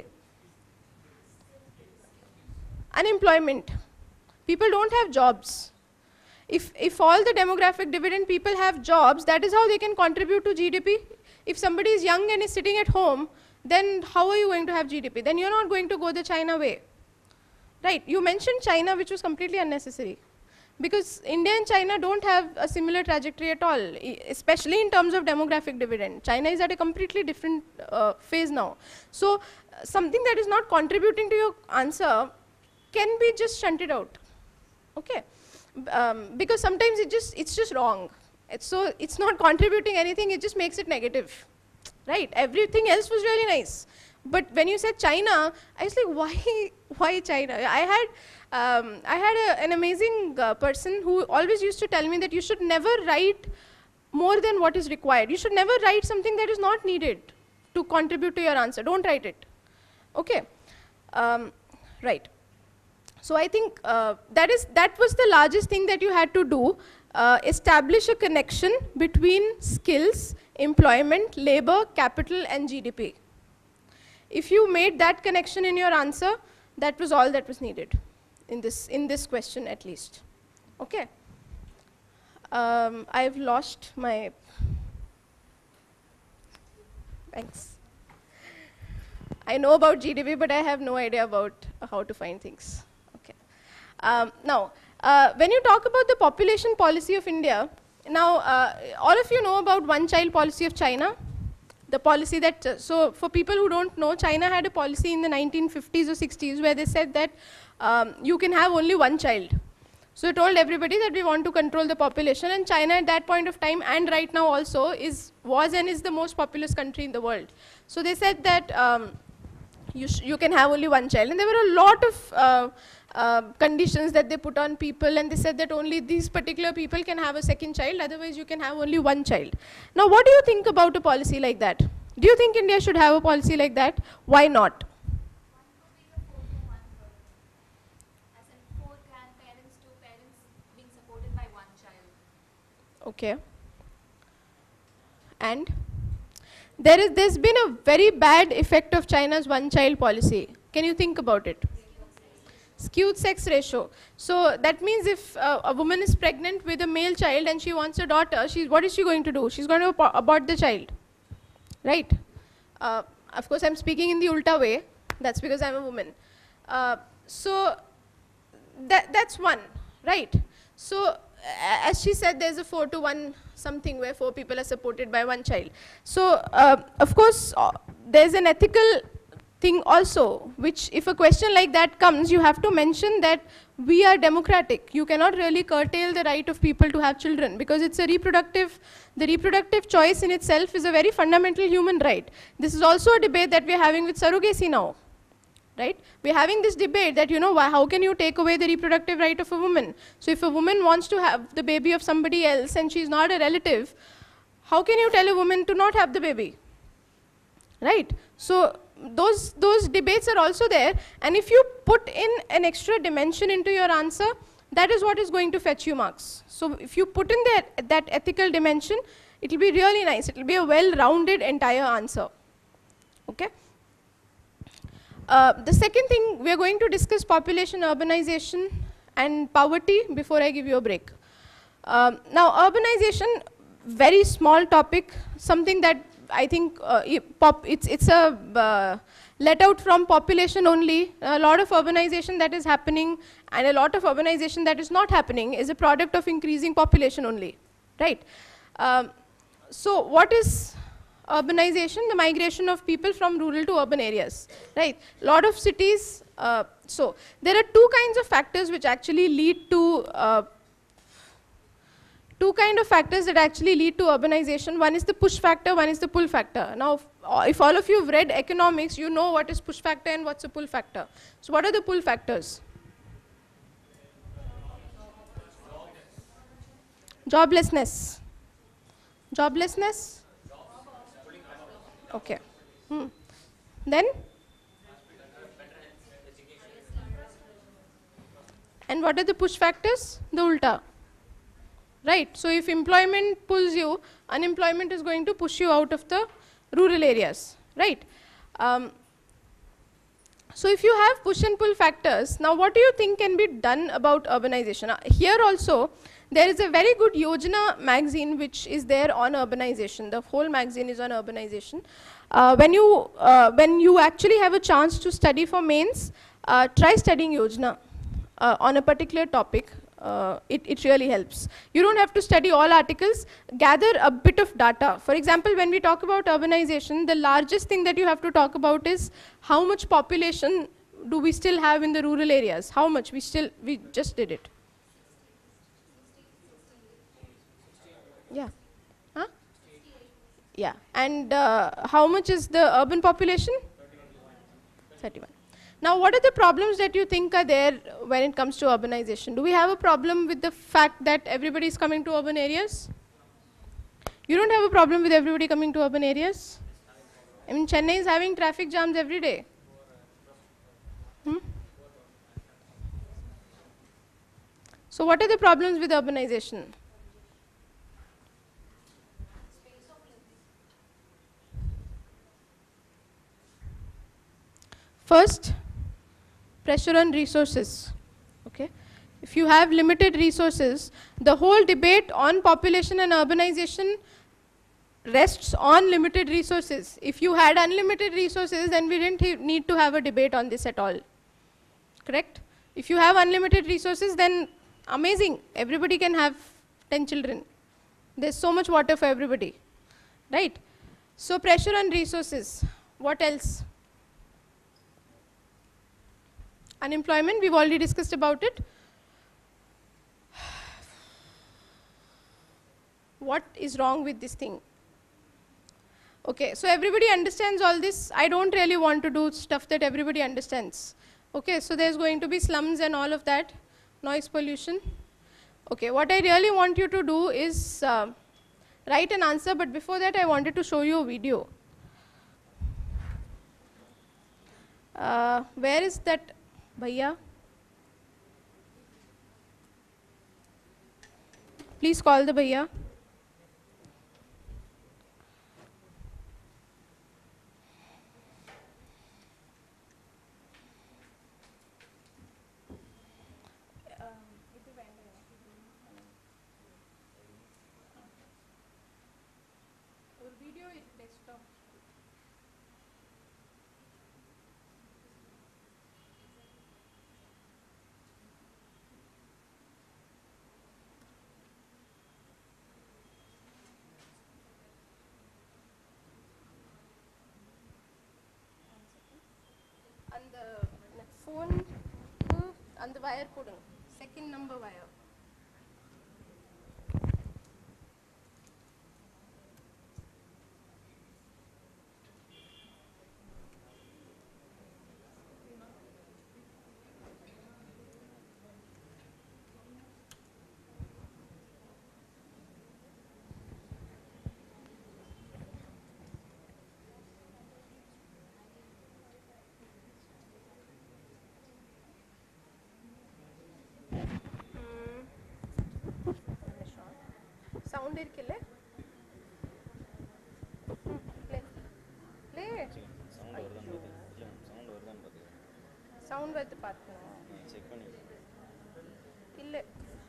Unemployment. People don't have jobs. If, if all the demographic dividend people have jobs, that is how they can contribute to G D P. If somebody is young and is sitting at home, then how are you going to have G D P? Then you're not going to go the China way. Right, you mentioned China, which was completely unnecessary. Because India and China don't have a similar trajectory at all, especially in terms of demographic dividend. China is at a completely different uh, phase now. So uh, something that is not contributing to your answer can be just shunted out. Okay, um, because sometimes it just it's just wrong. It's so it's not contributing anything. It just makes it negative. Right? Everything else was really nice. But when you said China, I was like, why, why China? I had, um, I had a, an amazing uh, person who always used to tell me that you should never write more than what is required. You should never write something that is not needed to contribute to your answer. Don't write it. Okay. Um, right. So I think uh, that is that was the largest thing that you had to do. Uh, establish a connection between skills, employment, labor, capital, and G D P. If you made that connection in your answer, that was all that was needed in this, in this question at least. Okay. Um, I've lost my, thanks. I know about G D P, but I have no idea about uh, how to find things. Okay. Um, now, uh, when you talk about the population policy of India, now uh, all of you know about one child policy of China. The policy that, uh, so for people who don't know, China had a policy in the nineteen fifties or sixties where they said that um, you can have only one child. So it told everybody that we want to control the population, and China at that point of time and right now also is, was and is the most populous country in the world. So they said that um, you, sh you can have only one child, and there were a lot of uh, uh, conditions that they put on people, and they said that only these particular people can have a second child, otherwise you can have only one child. Now what do you think about a policy like that? Do you think India should have a policy like that? Why not? As in four grandparents, two parents being supported by one child. Okay. And there is, there's been a very bad effect of China's one-child policy. Can you think about it? Skewed sex ratio. So that means if uh, a woman is pregnant with a male child and she wants a daughter, she's, what is she going to do? She's going to abo abort the child. Right? Uh, of course, I'm speaking in the ulta way. That's because I'm a woman. Uh, so that, that's one. Right? So as she said, there's a four to one something where four people are supported by one child. So uh, of course, uh, there's an ethical thing also, which if a question like that comes, you have to mention that we are democratic. You cannot really curtail the right of people to have children, because it's a reproductive, the reproductive choice in itself is a very fundamental human right. This is also a debate that we're having with surrogacy now. Right? We're having this debate that, you know, why, how can you take away the reproductive right of a woman? So if a woman wants to have the baby of somebody else and she's not a relative, how can you tell a woman to not have the baby? Right? So those, those debates are also there, and if you put in an extra dimension into your answer, that is what is going to fetch you marks. So if you put in that, that ethical dimension, it will be really nice. It will be a well-rounded entire answer. Okay? Uh, the second thing, we are going to discuss population urbanization and poverty before I give you a break. Um, now, urbanization, very small topic, something that I think uh, it pop, it's, it's a uh, let out from population only. A lot of urbanization that is happening and a lot of urbanization that is not happening is a product of increasing population only, right? Um, so what is urbanization? The migration of people from rural to urban areas, right? A lot of cities, uh, so there are two kinds of factors which actually lead to uh, Two kind of factors that actually lead to urbanization. One is the push factor, one is the pull factor. Now, if, uh, if all of you have read economics, you know what is push factor and what's a pull factor. So what are the pull factors? Joblessness. Joblessness? Okay. Hmm. Then? And what are the push factors? The ulta. Right, so if employment pulls you, unemployment is going to push you out of the rural areas, right? Um, so if you have push and pull factors, now what do you think can be done about urbanization? Uh, here also, there is a very good Yojana magazine which is there on urbanization. The whole magazine is on urbanization. Uh, when, you, uh, when you actually have a chance to study for mains, uh, try studying Yojana uh, on a particular topic. Uh, it, it really helps. You don't have to study all articles, gather a bit of data. For example, when we talk about urbanization, the largest thing that you have to talk about is how much population do we still have in the rural areas? How much? We still, we just did it. Yeah. Huh? Yeah. And uh, how much is the urban population? thirty-one. Now, what are the problems that you think are there when it comes to urbanization? Do we have a problem with the fact that everybody is coming to urban areas? You don't have a problem with everybody coming to urban areas? I mean, Chennai is having traffic jams every day. Hmm? So what are the problems with urbanization? First, pressure on resources. Okay? If you have limited resources, the whole debate on population and urbanization rests on limited resources. If you had unlimited resources, then we didn't need to have a debate on this at all. Correct? If you have unlimited resources, then amazing. Everybody can have ten children. There's so much water for everybody. Right? So pressure on resources. What else? Unemployment, we've already discussed about it. What is wrong with this thing? Okay, so everybody understands all this. I don't really want to do stuff that everybody understands. Okay, so there's going to be slums and all of that, noise pollution. Okay, what I really want you to do is uh, write an answer, but before that I wanted to show you a video. Uh, where is that? Bhaiya, please call the bhaiya. Phone and the wire put second number wire. எப்படி இருக்குல்ல play sound வந்து பார்க்கணும் இல்லை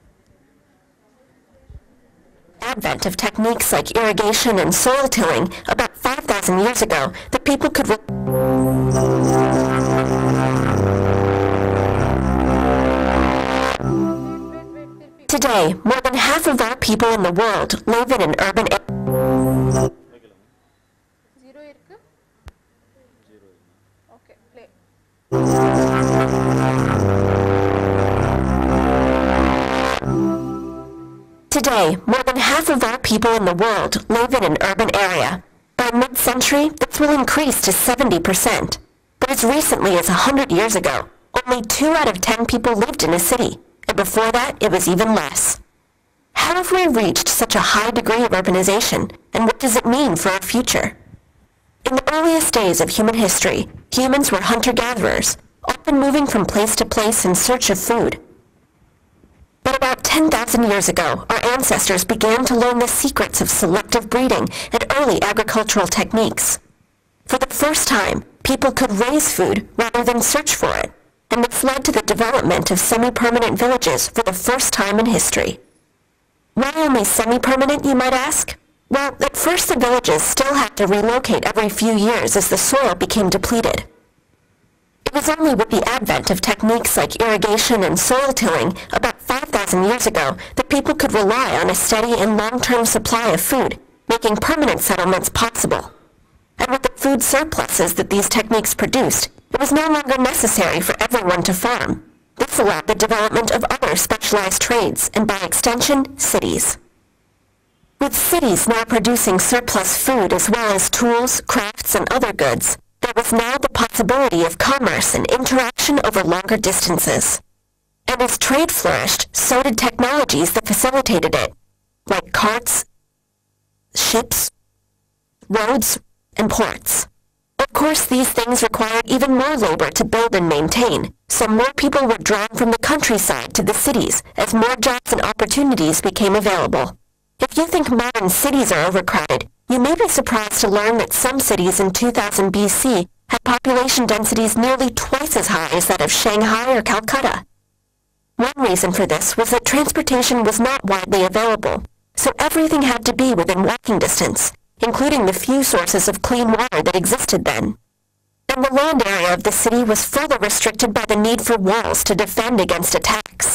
Advent of techniques like irrigation and soil tilling about five thousand years ago, the people could re- Today, more than half of all people in the world live in an urban area. Zero irukku? Okay, play. Today, more than half of all people in the world live in an urban area. By mid-century, this will increase to seventy percent. But as recently as one hundred years ago, only two out of ten people lived in a city, and before that, it was even less. How have we reached such a high degree of urbanization, and what does it mean for our future? In the earliest days of human history, humans were hunter-gatherers, often moving from place to place in search of food. But about ten thousand years ago, our ancestors began to learn the secrets of selective breeding and early agricultural techniques. For the first time, people could raise food rather than search for it, and this led to the development of semi-permanent villages for the first time in history. Why only semi-permanent, you might ask? Well, at first the villages still had to relocate every few years as the soil became depleted. It was only with the advent of techniques like irrigation and soil tilling about five thousand years ago that people could rely on a steady and long-term supply of food, making permanent settlements possible. And with the food surpluses that these techniques produced, it was no longer necessary for everyone to farm. This allowed the development of other specialized trades and, by extension, cities. With cities now producing surplus food as well as tools, crafts, and other goods, there was now the possibility of commerce and interaction over longer distances. And as trade flourished, so did technologies that facilitated it, like carts, ships, roads, and ports. Of course, these things required even more labor to build and maintain, so more people were drawn from the countryside to the cities as more jobs and opportunities became available. If you think modern cities are overcrowded, you may be surprised to learn that some cities in two thousand B C had population densities nearly twice as high as that of Shanghai or Calcutta. One reason for this was that transportation was not widely available, so everything had to be within walking distance, including the few sources of clean water that existed then. And the land area of the city was further restricted by the need for walls to defend against attacks.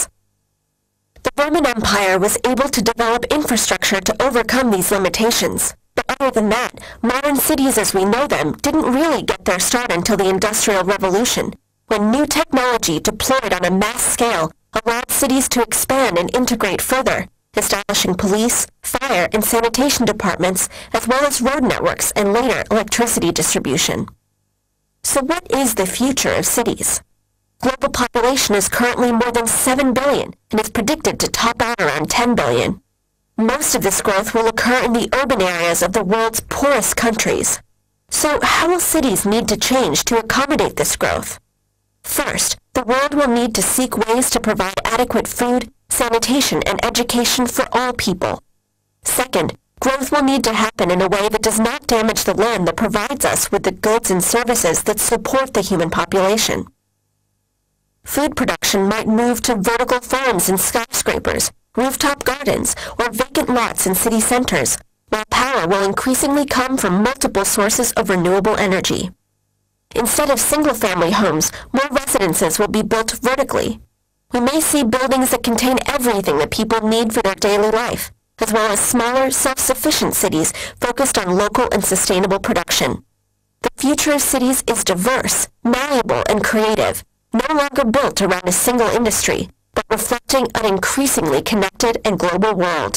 The Roman Empire was able to develop infrastructure to overcome these limitations. But other than that, modern cities as we know them didn't really get their start until the Industrial Revolution, when new technology deployed on a mass scale allowed cities to expand and integrate further, establishing police, fire, and sanitation departments, as well as road networks and later electricity distribution. So what is the future of cities? Global population is currently more than seven billion and is predicted to top out around ten billion. Most of this growth will occur in the urban areas of the world's poorest countries. So how will cities need to change to accommodate this growth? First, the world will need to seek ways to provide adequate food, sanitation, and education for all people. Second, growth will need to happen in a way that does not damage the land that provides us with the goods and services that support the human population. Food production might move to vertical farms and skyscrapers, rooftop gardens, or vacant lots in city centers, while power will increasingly come from multiple sources of renewable energy. Instead of single-family homes, more residences will be built vertically. We may see buildings that contain everything that people need for their daily life, as well as smaller, self-sufficient cities focused on local and sustainable production. The future of cities is diverse, malleable, and creative, no longer built around a single industry, but reflecting an increasingly connected and global world.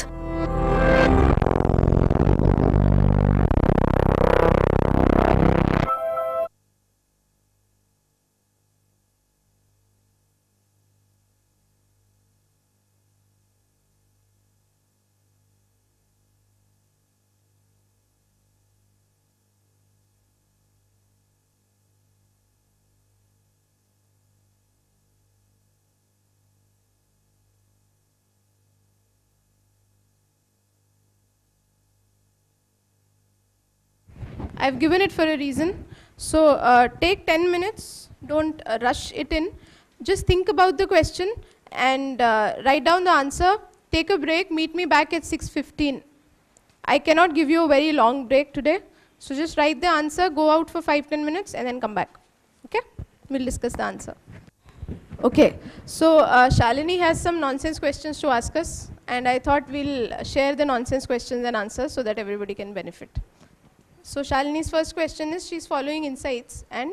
I've given it for a reason. So uh, take ten minutes, don't uh, rush it in. Just think about the question and uh, write down the answer. Take a break, meet me back at six fifteen. I cannot give you a very long break today. So just write the answer, go out for five to ten minutes and then come back. Okay? We'll discuss the answer. Okay, so uh, Shalini has some nonsense questions to ask us, and I thought we'll share the nonsense questions and answers so that everybody can benefit. So Shalini's first question is, she's following insights and?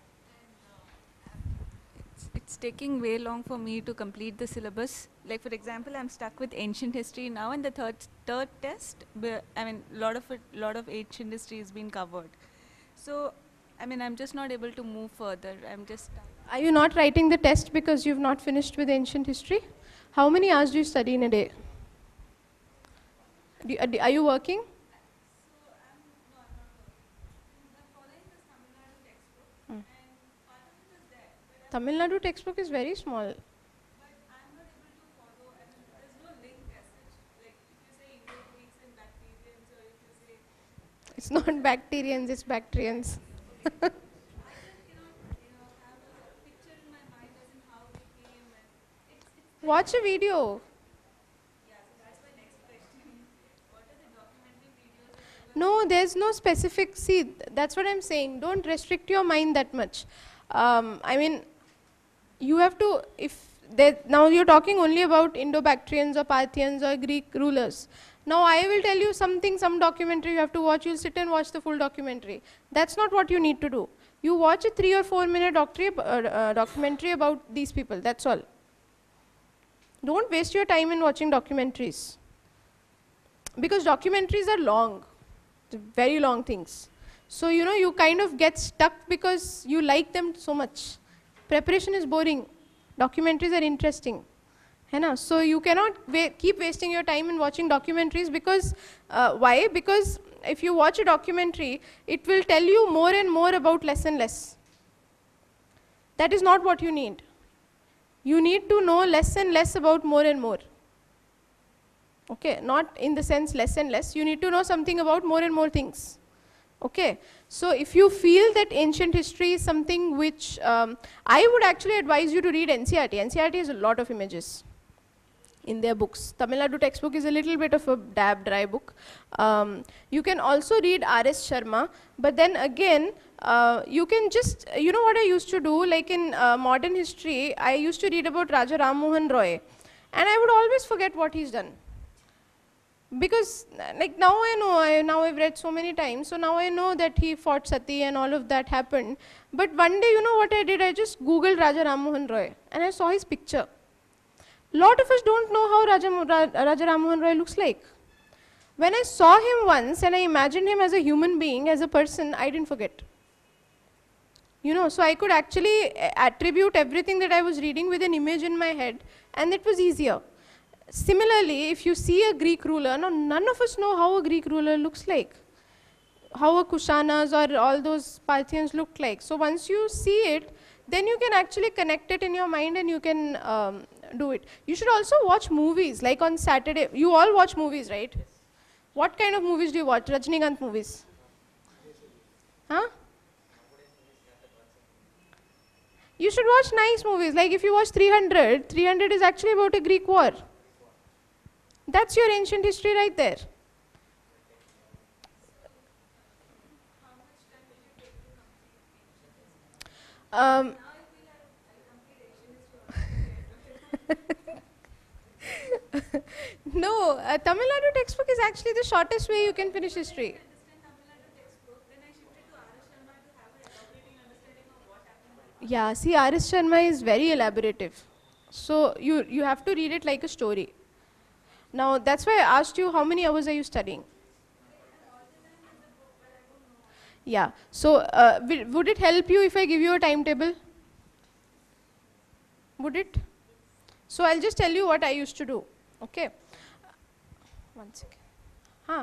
It's, it's taking way long for me to complete the syllabus. Like for example, I'm stuck with ancient history now, and the third third test, b- I mean, a lot of it, lot of ancient history has been covered. So, I mean, I'm just not able to move further. I'm just stuck. Are you not writing the test because you've not finished with ancient history? How many hours do you study in a day? Do you, are, are you working? Hmm. Tamil Nadu textbook is very small. It's not Bactrians, it's Bactrians. Watch a video. No, there's no specific, see, that's what I'm saying. Don't restrict your mind that much. Um, I mean, you have to, if there, now you're talking only about Indo-Bactrians or Parthians or Greek rulers. Now I will tell you something, some documentary you have to watch, you'll sit and watch the full documentary. That's not what you need to do. You watch a three or four minute doctri- uh, uh, documentary about these people, that's all. Don't waste your time in watching documentaries. Because documentaries are long, very long things. So, you know, you kind of get stuck because you like them so much. Preparation is boring. Documentaries are interesting. Hai so you cannot wa- keep wasting your time in watching documentaries because, uh, why? Because if you watch a documentary, it will tell you more and more about less and less. That is not what you need. You need to know less and less about more and more. Okay, not in the sense less and less. You need to know something about more and more things. Okay, so if you feel that ancient history is something which, um, I would actually advise you to read N C E R T. N C E R T has a lot of images in their books. Tamil Nadu textbook is a little bit of a dab, dry book. Um, you can also read R S Sharma, but then again, uh, you can just, you know what I used to do, like in uh, modern history, I used to read about Raja Ram Mohan Roy, and I would always forget what he's done. Because like now I know, I, now I've read so many times, so now I know that he fought Sati and all of that happened. But one day, you know what I did? I just Googled Raja Ram Mohan Roy, and I saw his picture. Lot of us don't know how Raja, Ra, Raja Ram Mohan Roy looks like. When I saw him once and I imagined him as a human being, as a person, I didn't forget. You know, so I could actually attribute everything that I was reading with an image in my head, and it was easier. Similarly, if you see a Greek ruler, now none of us know how a Greek ruler looks like, how a Kushanas or all those Parthians looked like. So once you see it, then you can actually connect it in your mind and you can um, do it. You should also watch movies, like on Saturday. You all watch movies, right? What kind of movies do you watch? Rajinikanth movies? Huh? You should watch nice movies. Like if you watch three hundred, three hundred is actually about a Greek war. That's your ancient history right there. Um, no, uh, Tamil Nadu textbook is actually the shortest way you can finish history. Yeah, see, R S Sharma is very elaborative. So you, you have to read it like a story. Now, that's why I asked you, how many hours are you studying? Yeah, so uh, will, would it help you if I give you a timetable? Would it? So I'll just tell you what I used to do, okay? One second. Huh?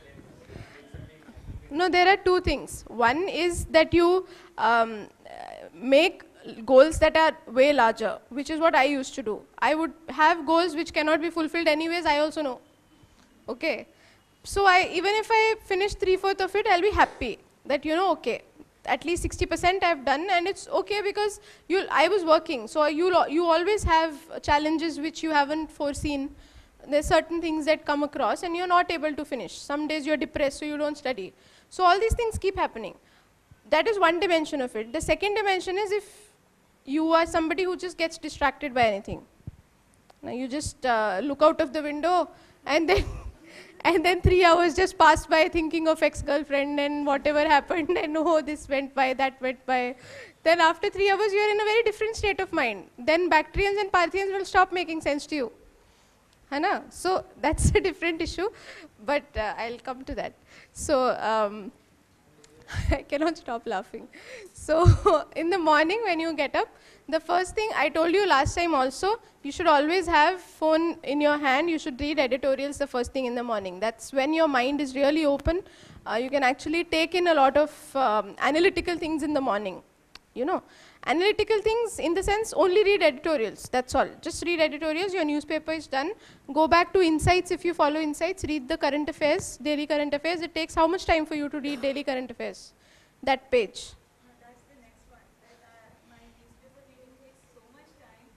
No, there are two things. One is that you um, make goals that are way larger, which is what I used to do. I would have goals which cannot be fulfilled anyways, I also know. Okay. So I, even if I finish three-fourths of it, I'll be happy that, you know, okay, at least sixty percent I've done, and it's okay because you, I was working. So you, you always have challenges which you haven't foreseen. There's certain things that come across and you're not able to finish. Some days you're depressed, so you don't study. So all these things keep happening. That is one dimension of it. The second dimension is if you are somebody who just gets distracted by anything. Now you just uh, look out of the window and then and then three hours just pass by thinking of ex-girlfriend and whatever happened and oh, this went by, that went by. Then after three hours you are in a very different state of mind. Then Bactrians and Parthians will stop making sense to you. Hana? So that's a different issue, but uh, I'll come to that. So um, I cannot stop laughing. So in the morning when you get up, the first thing I told you last time also, you should always have phone in your hand. You should read editorials the first thing in the morning. That's when your mind is really open. Uh, you can actually take in a lot of um, analytical things in the morning. You know, analytical things in the sense only read editorials. That's all. Just read editorials. Your newspaper is done. Go back to Insights if you follow Insights. Read the current affairs, daily current affairs. It takes how much time for you to read daily current affairs? That page. That's the next one. That, uh, my newspaper reading takes so much time.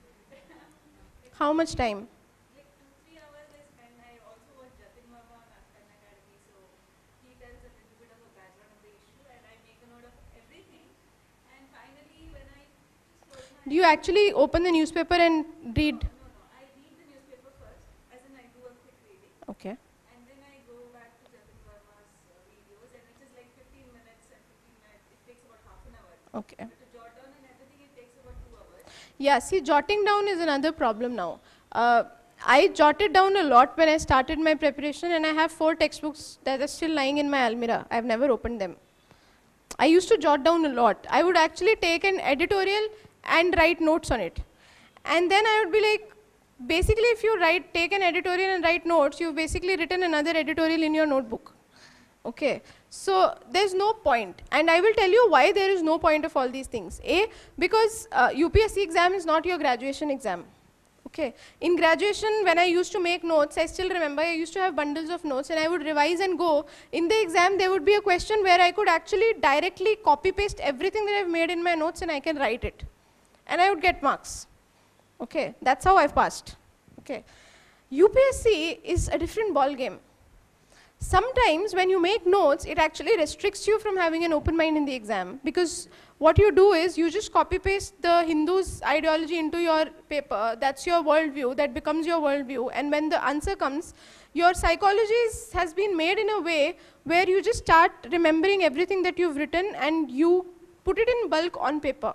How much time? Like two, three hours I spend. I also watch Jatin Verma on Khan Academy, so he tells a little bit of a background of the issue, and I make a note of everything. And finally, when I just close my Do you actually open the newspaper and read? no, no, I read the newspaper first, as in I do a quick reading, Okay. and then I go back to Jatin Verma's uh, videos, and it is like fifteen minutes and fifteen minutes. It takes about half an hour. Okay. But to jot down and everything, it takes about two hours. Yeah, see, jotting down is another problem now. Uh, I jotted down a lot when I started my preparation, and I have four textbooks that are still lying in my almirah. I've never opened them. I used to jot down a lot. I would actually take an editorial and write notes on it. And then I would be like, basically if you write, take an editorial and write notes, you've basically written another editorial in your notebook. Okay, so there's no point. And I will tell you why there is no point of all these things. A, because uh, U P S C exam is not your graduation exam. Okay, in graduation when I used to make notes, I still remember I used to have bundles of notes and I would revise and go. In the exam there would be a question where I could actually directly copy paste everything that I've made in my notes and I can write it. And I would get marks. Okay, that's how I've passed. Okay, U P S C is a different ball game. Sometimes when you make notes, it actually restricts you from having an open mind in the exam, because what you do is you just copy paste the Hindu's ideology into your paper. That's your worldview, that becomes your worldview, and when the answer comes, your psychology is, has been made in a way where you just start remembering everything that you've written and you put it in bulk on paper.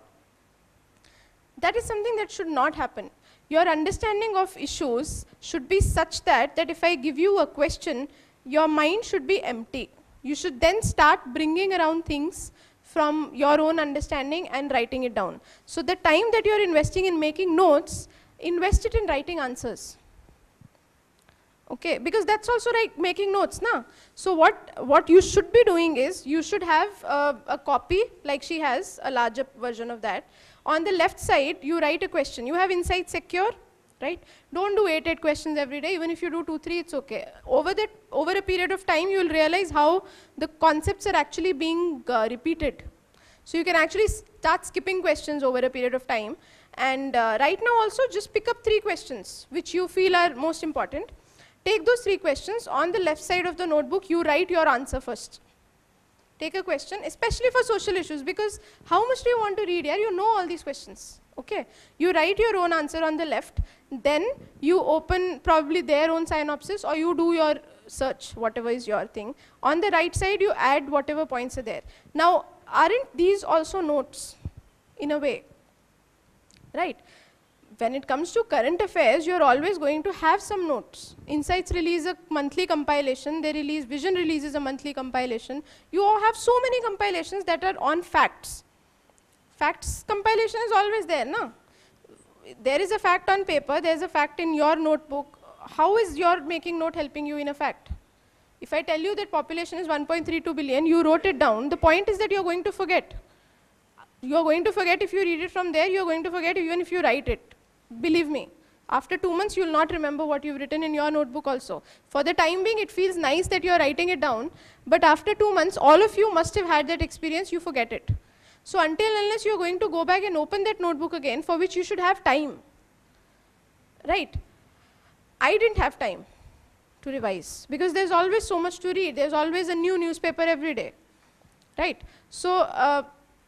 That is something that should not happen. Your understanding of issues should be such that, that if I give you a question, your mind should be empty. You should then start bringing around things from your own understanding and writing it down. So the time that you're investing in making notes, invest it in writing answers. Okay, because that's also like making notes, na? So what, what you should be doing is, you should have uh, a copy, like she has, a larger version of that. On the left side, you write a question. You have Insight Secure, right? Don't do eight, eight questions every day. Even if you do two, three, it's okay. Over, that, over a period of time, you will realize how the concepts are actually being uh, repeated. So you can actually start skipping questions over a period of time. And uh, right now also, just pick up three questions, which you feel are most important. Take those three questions. On the left side of the notebook, you write your answer first. Take a question, especially for social issues, because how much do you want to read here? You know all these questions. Okay, you write your own answer on the left, then you open probably their own synopsis, or you do your search, whatever is your thing. On the right side, you add whatever points are there. Now, aren't these also notes in a way, right? When it comes to current affairs, you're always going to have some notes. Insights release a monthly compilation, they release, Vision releases a monthly compilation. You all have so many compilations that are on facts. Facts compilation is always there, no? There is a fact on paper, there's a fact in your notebook. How is your making note helping you in a fact? If I tell you that population is one point three two billion, you wrote it down, the point is that you're going to forget. You're going to forget if you read it from there, you're going to forget even if you write it. Believe me. After two months, you'll not remember what you've written in your notebook also. For the time being, it feels nice that you're writing it down, but after two months, all of you must have had that experience, you forget it. So until unless you're going to go back and open that notebook again, for which you should have time, right? I didn't have time to revise, because there's always so much to read. There's always a new newspaper every day, right? So uh,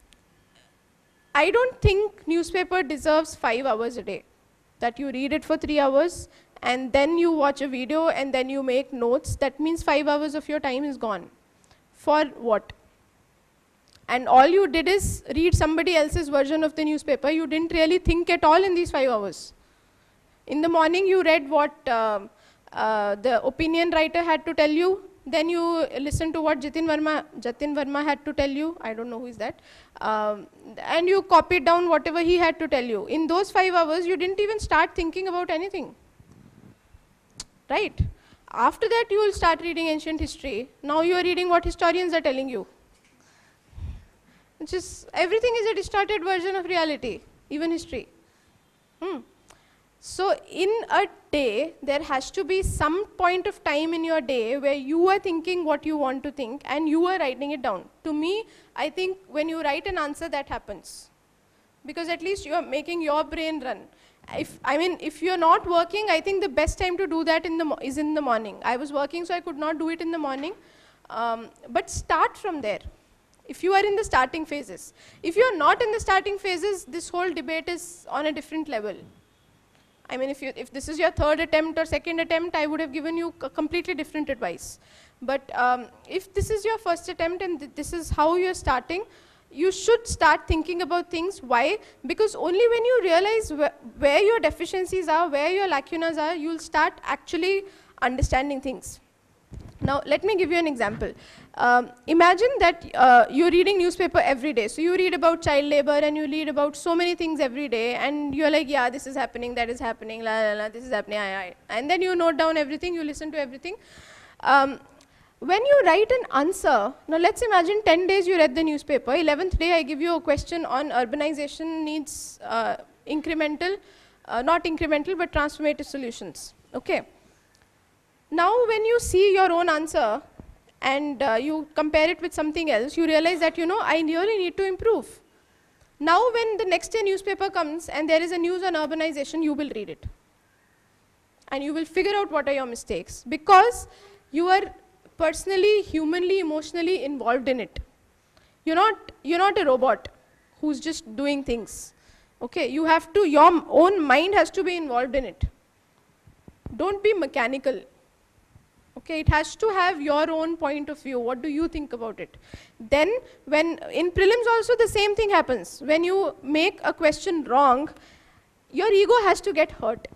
I don't think newspaper deserves five hours a day. That you read it for three hours, and then you watch a video, and then you make notes. That means five hours of your time is gone. For what? And all you did is read somebody else's version of the newspaper. You didn't really think at all in these five hours. In the morning, you read what uh, uh, the opinion writer had to tell you. Then you listen to what Jatin Verma, Jatin Verma had to tell you. I don't know who is that. Um, and you copied down whatever he had to tell you. In those five hours, you didn't even start thinking about anything. Right? After that, you will start reading ancient history. Now you are reading what historians are telling you. It's just, everything is a distorted version of reality, even history. Hmm. So in a day, there has to be some point of time in your day where you are thinking what you want to think and you are writing it down. To me, I think when you write an answer, that happens. Because at least you are making your brain run. If, I mean, if you're not working, I think the best time to do that in the mo is in the morning. I was working, so I could not do it in the morning. Um, but start from there. If you are in the starting phases. If you're not in the starting phases, this whole debate is on a different level. I mean, if, you, if this is your third attempt or second attempt, I would have given you a completely different advice. But um, if this is your first attempt and th this is how you're starting, you should start thinking about things. Why? Because only when you realize wh where your deficiencies are, where your lacunas are, you'll start actually understanding things. Now, let me give you an example. Um, imagine that uh, you're reading newspaper every day. So you read about child labor and you read about so many things every day, and you're like, yeah, this is happening, that is happening, la la la, this is happening, aye, aye. And then you note down everything, you listen to everything. Um, when you write an answer, now let's imagine ten days you read the newspaper, eleventh day I give you a question on urbanization needs uh, incremental, uh, not incremental, but transformative solutions, okay? Now when you see your own answer and uh, you compare it with something else, you realize that, you know, I really need to improve. Now when the next day newspaper comes and there is a news on urbanization, you will read it. And you will figure out what are your mistakes, because you are personally, humanly, emotionally involved in it. You're not, you're not a robot who's just doing things. Okay, you have to, your own mind has to be involved in it. Don't be mechanical. Okay, it has to have your own point of view. What do you think about it? Then, when in prelims also the same thing happens. When you make a question wrong, your ego has to get hurt.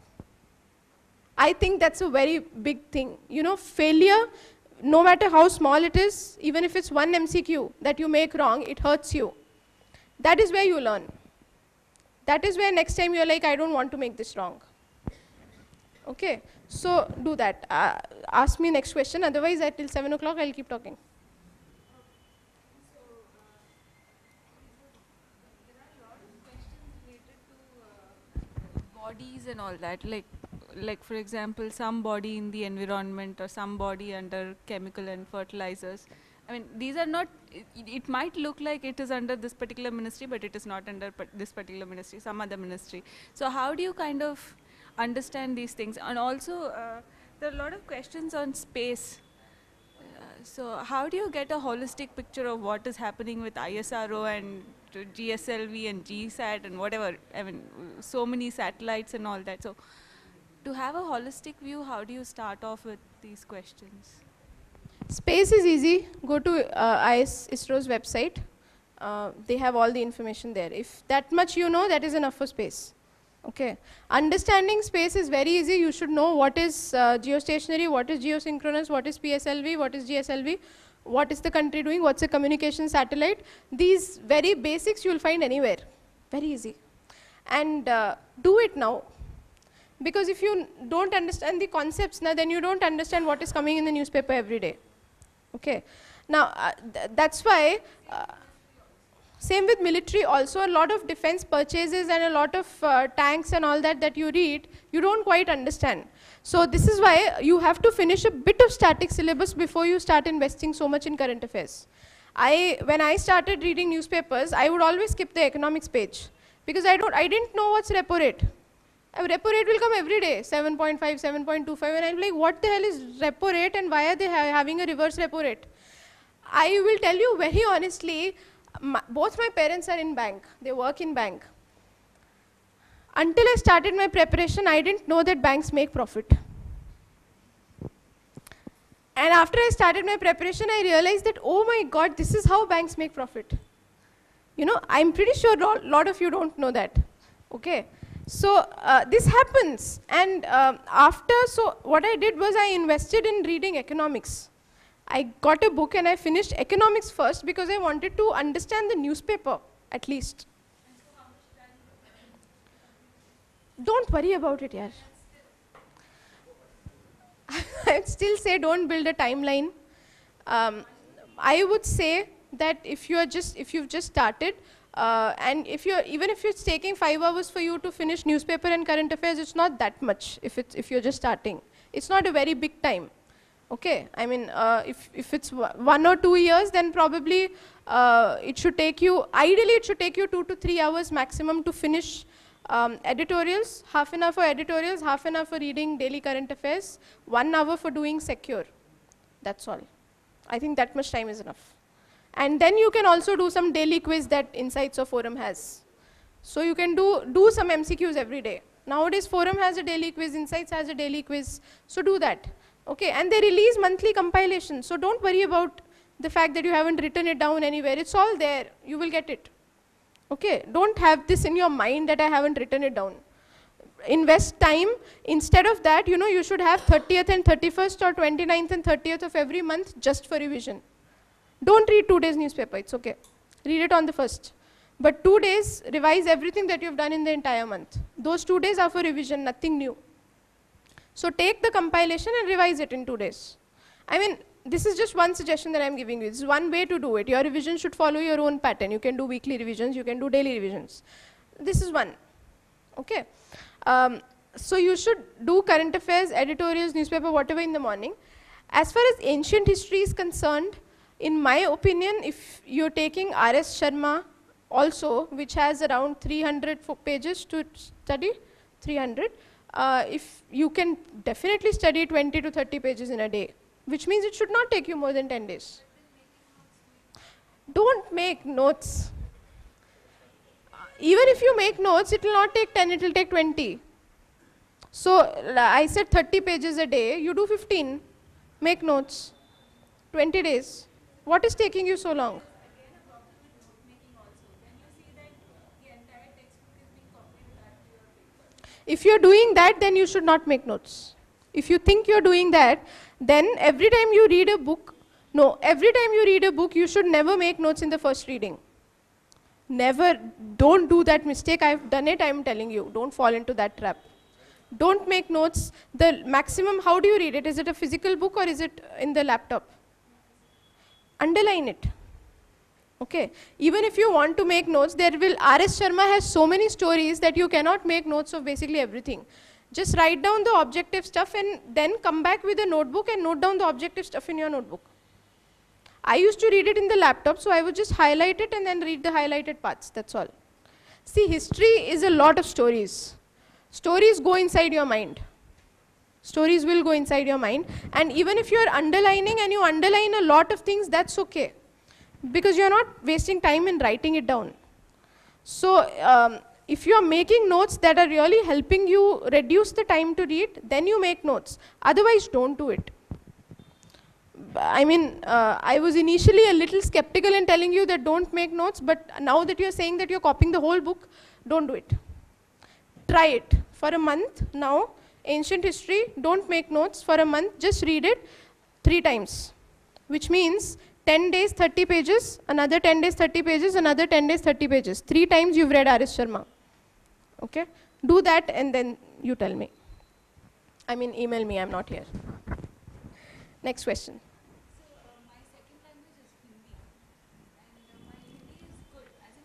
I think that's a very big thing. You know, failure, no matter how small it is, even if it's one M C Q that you make wrong, it hurts you. That is where you learn. That is where next time you're like, I don't want to make this wrong. Okay, so do that. Uh, ask me next question, otherwise until seven o'clock I'll keep talking. Bodies and all that, like like for example, some body in the environment or some body under chemical and fertilizers. I mean, these are not, it, it might look like it is under this particular ministry, but it is not under this particular ministry, some other ministry. So how do you kind of understand these things? And also, uh, there are a lot of questions on space. Uh, so how do you get a holistic picture of what is happening with I S R O and G S L V and G SAT and whatever? I mean, so many satellites and all that. So to have a holistic view, how do you start off with these questions? Space is easy. Go to uh, I S ISRO's website. Uh, they have all the information there. If that much you know, that is enough for space. Okay. Understanding space is very easy. You should know what is uh, geostationary, what is geosynchronous, what is P S L V, what is G S L V, what is the country doing, what's a communication satellite. These very basics you will find anywhere. Very easy. And uh, do it now. Because if you don't understand the concepts, now, then you don't understand what is coming in the newspaper every day. Okay. Now, uh, th that's why uh, Same with military also, a lot of defense purchases and a lot of uh, tanks and all that that you read, you don't quite understand. So this is why you have to finish a bit of static syllabus before you start investing so much in current affairs. I, when I started reading newspapers, I would always skip the economics page because I, don't, I didn't know what's repo rate. A repo rate will come every day, seven point five, seven point two five, and I'm like, what the hell is repo rate and why are they ha having a reverse repo rate? I will tell you very honestly, my, both my parents are in bank, they work in bank. Until I started my preparation, I didn't know that banks make profit. And after I started my preparation, I realized that, oh my God, this is how banks make profit. You know, I'm pretty sure a lot of you don't know that, okay? So uh, this happens, and uh, after, so what I did was I invested in reading economics. I got a book and I finished economics first because I wanted to understand the newspaper, at least. Don't worry about it, yaar. I'd still say don't build a timeline. Um, I would say that if you are just, if you've just started, uh, and if you're, even if it's taking five hours for you to finish newspaper and current affairs, it's not that much if, it's, if you're just starting. It's not a very big time. Okay, I mean, uh, if, if it's one or two years, then probably uh, it should take you, ideally it should take you two to three hours maximum to finish um, editorials, half an hour for editorials, half an hour for reading daily current affairs, one hour for doing secure. That's all. I think that much time is enough. And then you can also do some daily quiz that Insights or Forum has. So you can do, do some M C Qs every day. Nowadays Forum has a daily quiz, Insights has a daily quiz, so do that. Okay, and they release monthly compilations, so don't worry about the fact that you haven't written it down anywhere. It's all there, you will get it. Okay, don't have this in your mind that I haven't written it down. Invest time. Instead of that, you know, you should have thirtieth and thirty-first or twenty-ninth and thirtieth of every month just for revision. Don't read two days newspaper, it's okay. Read it on the first. But two days, revise everything that you've done in the entire month. Those two days are for revision, nothing new. So take the compilation and revise it in two days. I mean, this is just one suggestion that I'm giving you. This is one way to do it. Your revision should follow your own pattern. You can do weekly revisions, you can do daily revisions. This is one, okay? Um, so you should do current affairs, editorials, newspaper, whatever in the morning. As far as ancient history is concerned, in my opinion, if you're taking R S Sharma also, which has around three hundred pages to study, three hundred, uh, if you can definitely study twenty to thirty pages in a day, which means it should not take you more than ten days. Don't make notes. Even if you make notes, it will not take ten, it will take twenty. So I said thirty pages a day, you do fifteen, make notes, twenty days. What is taking you so long? If you're doing that, then you should not make notes. If you think you're doing that, then every time you read a book, no, every time you read a book, you should never make notes in the first reading. Never, don't do that mistake. I've done it, I'm telling you. Don't fall into that trap. Don't make notes. The maximum, how do you read it? Is it a physical book or is it in the laptop? Underline it. Okay. Even if you want to make notes, there will, R S Sharma has so many stories that you cannot make notes of basically everything. Just write down the objective stuff and then come back with a notebook and note down the objective stuff in your notebook. I used to read it in the laptop, so I would just highlight it and then read the highlighted parts, that's all. See, history is a lot of stories. Stories go inside your mind. Stories will go inside your mind, and even if you're underlining and you underline a lot of things, that's okay. Because you're not wasting time in writing it down. So, um, if you're making notes that are really helping you reduce the time to read, then you make notes. Otherwise, don't do it. I mean, uh, I was initially a little skeptical in telling you that don't make notes, but now that you're saying that you're copying the whole book, don't do it. Try it for a month now. Ancient history, don't make notes for a month, just read it three times, which means ten days, thirty pages, another ten days, thirty pages, another ten days, thirty pages. Three times you've read R S Sharma. Okay? Do that and then you tell me. I mean, email me, I'm not here. Next question. So, uh, my second language is Hindi, and uh, my Hindi is good, as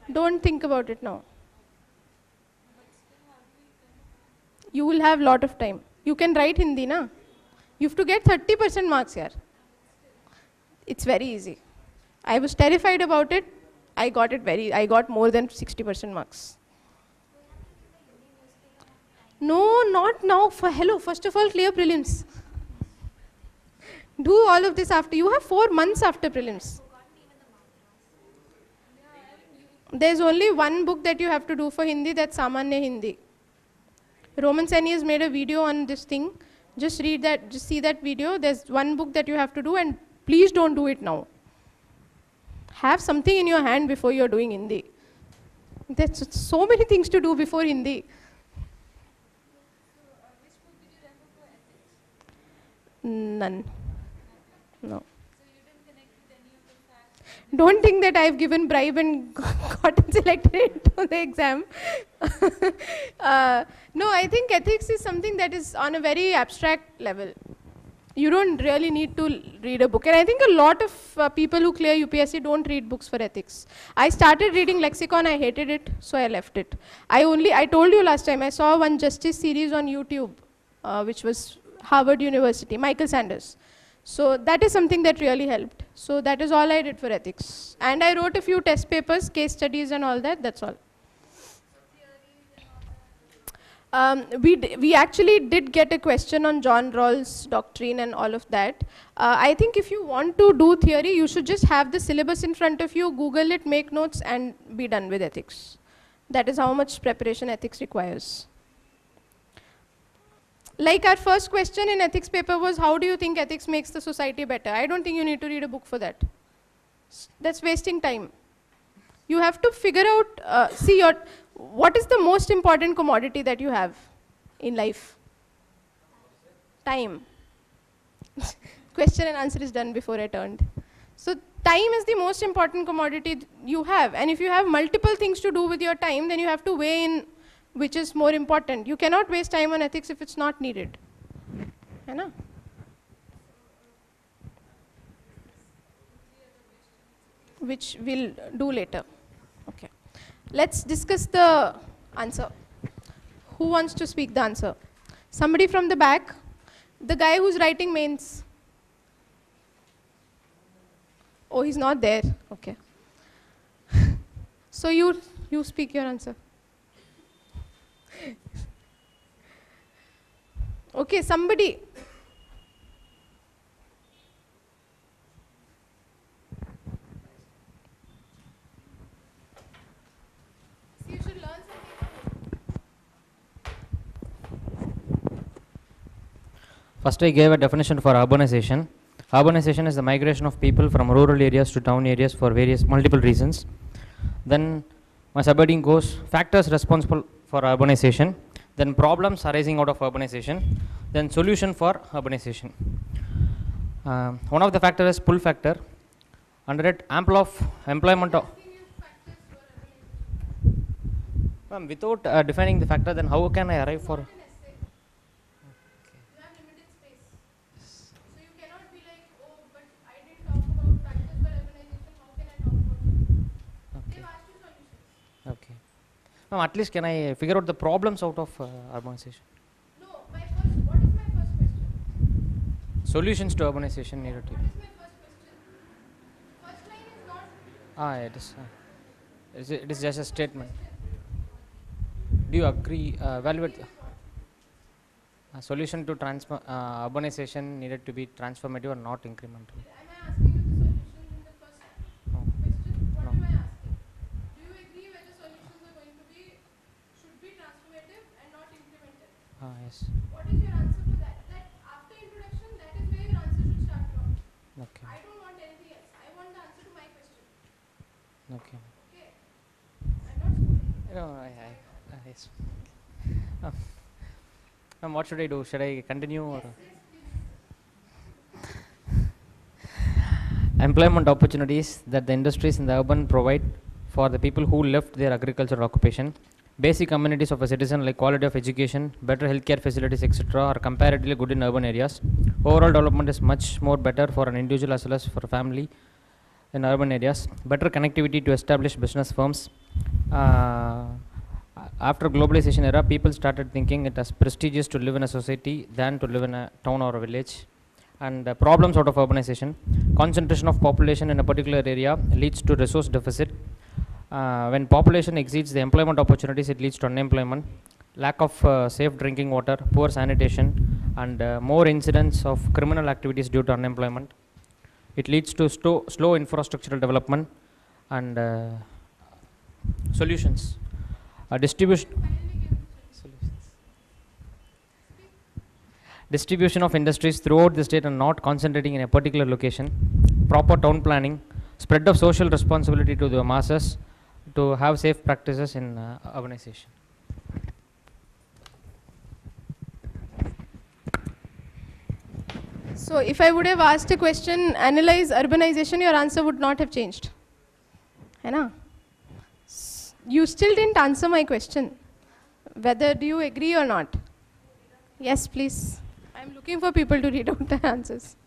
Don't think about it now. You will have lot of time. You can write Hindi, na? You have to get thirty percent marks here. It's very easy. I was terrified about it. I got it very, I got more than sixty percent marks. No, not now. For hello, first of all, clear prelims. Do all of this after. You have four months after prelims. There's only one book that you have to do for Hindi, that's Samanya Hindi. Roman Saini has made a video on this thing. Just read that, just see that video. There's one book that you have to do, and please don't do it now. Have something in your hand before you're doing Hindi. There's so many things to do before Hindi. None. No. Don't think that I've given bribe and gotten selected into the exam. uh, no, I think ethics is something that is on a very abstract level. You don't really need to read a book. And I think a lot of uh, people who clear U P S C don't read books for ethics. I started reading lexicon, I hated it, so I left it. I only, I told you last time, I saw one justice series on YouTube, uh, which was Harvard University, Michael Sanders. So that is something that really helped. So that is all I did for ethics. And I wrote a few test papers, case studies and all that, that's all. Um, we, d we actually did get a question on John Rawls' doctrine and all of that. Uh, I think if you want to do theory, you should just have the syllabus in front of you, Google it, make notes, and be done with ethics. That is how much preparation ethics requires. Like our first question in ethics paper was, how do you think ethics makes the society better? I don't think you need to read a book for that. That's wasting time. You have to figure out, uh, see your, what is the most important commodity that you have in life? Time. Question and answer is done before I turned. So time is the most important commodity you have. And if you have multiple things to do with your time, then you have to weigh in which is more important. You cannot waste time on ethics if it's not needed. Hai na? Which we'll do later. Okay. Let's discuss the answer. Who wants to speak the answer? Somebody from the back? The guy who's writing mains. Oh, he's not there. Okay. So you, you speak your answer. Okay, somebody. You should learn something. First, I gave a definition for urbanization. Urbanization is the migration of people from rural areas to town areas for various multiple reasons. Then my subheading goes factors responsible for urbanization, then problems arising out of urbanization, then solution for urbanization. Uh, one of the factors is pull factor. Under it, ample of employment. Of um, without uh, defining the factor, then how can I arrive for? Okay. No, at least can I figure out the problems out of uh, urbanization? No, my first, what is my first question? Solutions to urbanization needed to. What is my first question? First line is not. Ah, it is. Uh, it is it is just a statement. Do you agree? Uh, evaluate. A solution to transfer uh, urbanization needed to be transformative or not incremental. Am I asking you the solutions in the first No. question? What No. am I asking? Do you agree whether solutions are going to be, should be transformative and not incremental? Ah, yes. What is your answer for that? That after introduction, that is where your answer should start from. Okay. I don't want anything else. I want the answer to my question. Okay. Okay? I'm not schooling. No, I, I, uh, yes. Uh, um, what should I do? Should I continue or? Employment opportunities that the industries in the urban provide for the people who left their agricultural occupation. Basic amenities of a citizen like quality of education, better healthcare facilities, et cetera are comparatively good in urban areas. Overall development is much more better for an individual as well as for a family in urban areas, better connectivity to establish business firms. Uh, after globalization era, people started thinking it as prestigious to live in a society than to live in a town or a village. And uh, problems out of urbanization: concentration of population in a particular area leads to resource deficit. Uh, when population exceeds the employment opportunities, it leads to unemployment, lack of uh, safe drinking water, poor sanitation, and uh, more incidents of criminal activities due to unemployment. It leads to slow, slow infrastructural development. And uh, solutions: uh, distribution distribution of industries throughout the state and not concentrating in a particular location, proper town planning, spread of social responsibility to the masses to have safe practices in uh, urbanization. So if I would have asked a question, analyze urbanization, your answer would not have changed. Hai na? S- You still didn't answer my question. Whether do you agree or not? Yes, please. I'm looking for people to read out the answers.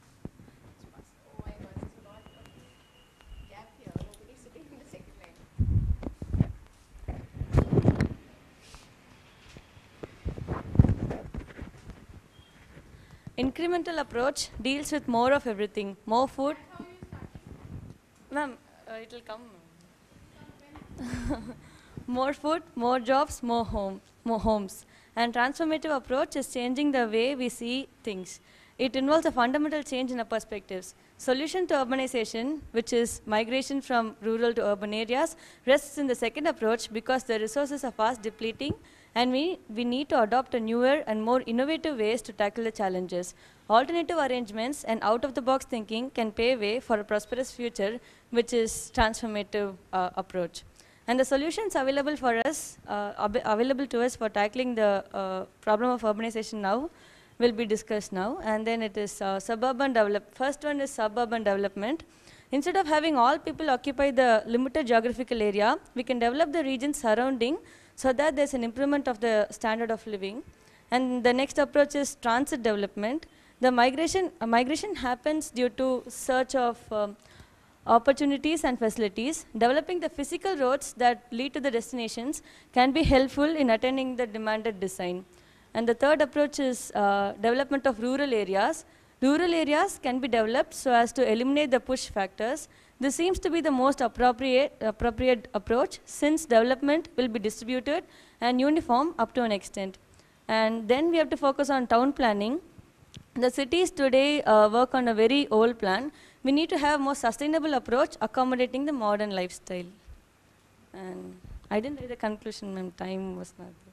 Incremental approach deals with more of everything. More food. Ma'am, uh, it will come. More food, more jobs, more home, more homes. And transformative approach is changing the way we see things. It involves a fundamental change in our perspectives. Solution to urbanization, which is migration from rural to urban areas, rests in the second approach because the resources are fast depleting, and we, we need to adopt a newer and more innovative ways to tackle the challenges. Alternative arrangements and out-of-the-box thinking can pave way for a prosperous future, which is transformative uh, approach. And the solutions available for us, uh, ab available to us for tackling the uh, problem of urbanization now will be discussed now. And then it is uh, suburban develop. First one is suburban development. Instead of having all people occupy the limited geographical area, we can develop the regions surrounding so that there's an improvement of the standard of living. And the next approach is transit development. The migration, uh, migration happens due to search of um, opportunities and facilities. Developing the physical roads that lead to the destinations can be helpful in attaining the demanded design. And the third approach is uh, development of rural areas. Rural areas can be developed so as to eliminate the push factors. This seems to be the most appropriate, appropriate approach, since development will be distributed and uniform up to an extent. And then we have to focus on town planning. The cities today uh, work on a very old plan. We need to have more sustainable approach accommodating the modern lifestyle. And I didn't read the conclusion, ma'am. Time was not there.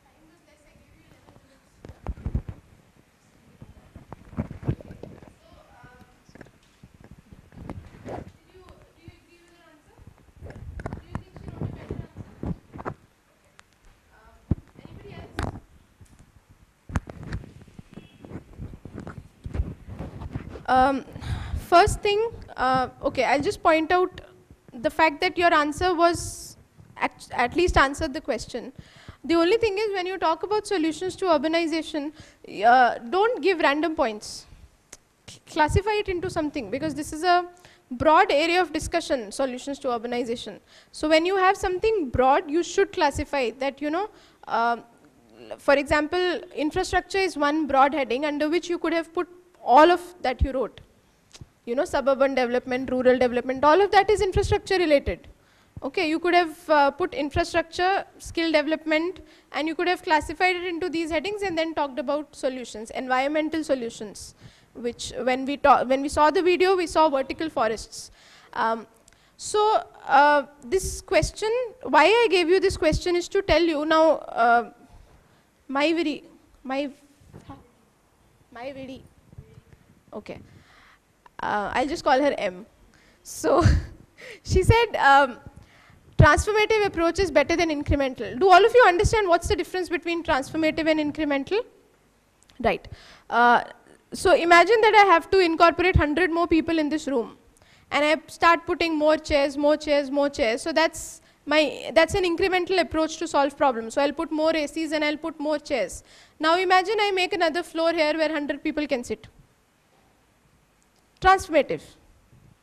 Um, first thing, uh, okay, I'll just point out the fact that your answer was at, at least answered the question. The only thing is, when you talk about solutions to urbanization, uh, don't give random points. Classify it into something, because this is a broad area of discussion, solutions to urbanization. So when you have something broad, you should classify that, you know, uh, for example, infrastructure is one broad heading under which you could have put all of that you wrote. You know, suburban development, rural development, all of that is infrastructure related. Okay, you could have uh, put infrastructure, skill development, and you could have classified it into these headings and then talked about solutions, environmental solutions, which when we, when we saw the video, we saw vertical forests. Um, so uh, this question, why I gave you this question is to tell you now, uh, my very, my, my very, okay, uh, I'll just call her M. So she said, um, transformative approach is better than incremental. Do all of you understand what's the difference between transformative and incremental? Right. Uh, so imagine that I have to incorporate one hundred more people in this room, and I start putting more chairs, more chairs, more chairs. So that's my, that's an incremental approach to solve problems. So I'll put more A Cs and I'll put more chairs. Now imagine I make another floor here where one hundred people can sit. Transformative.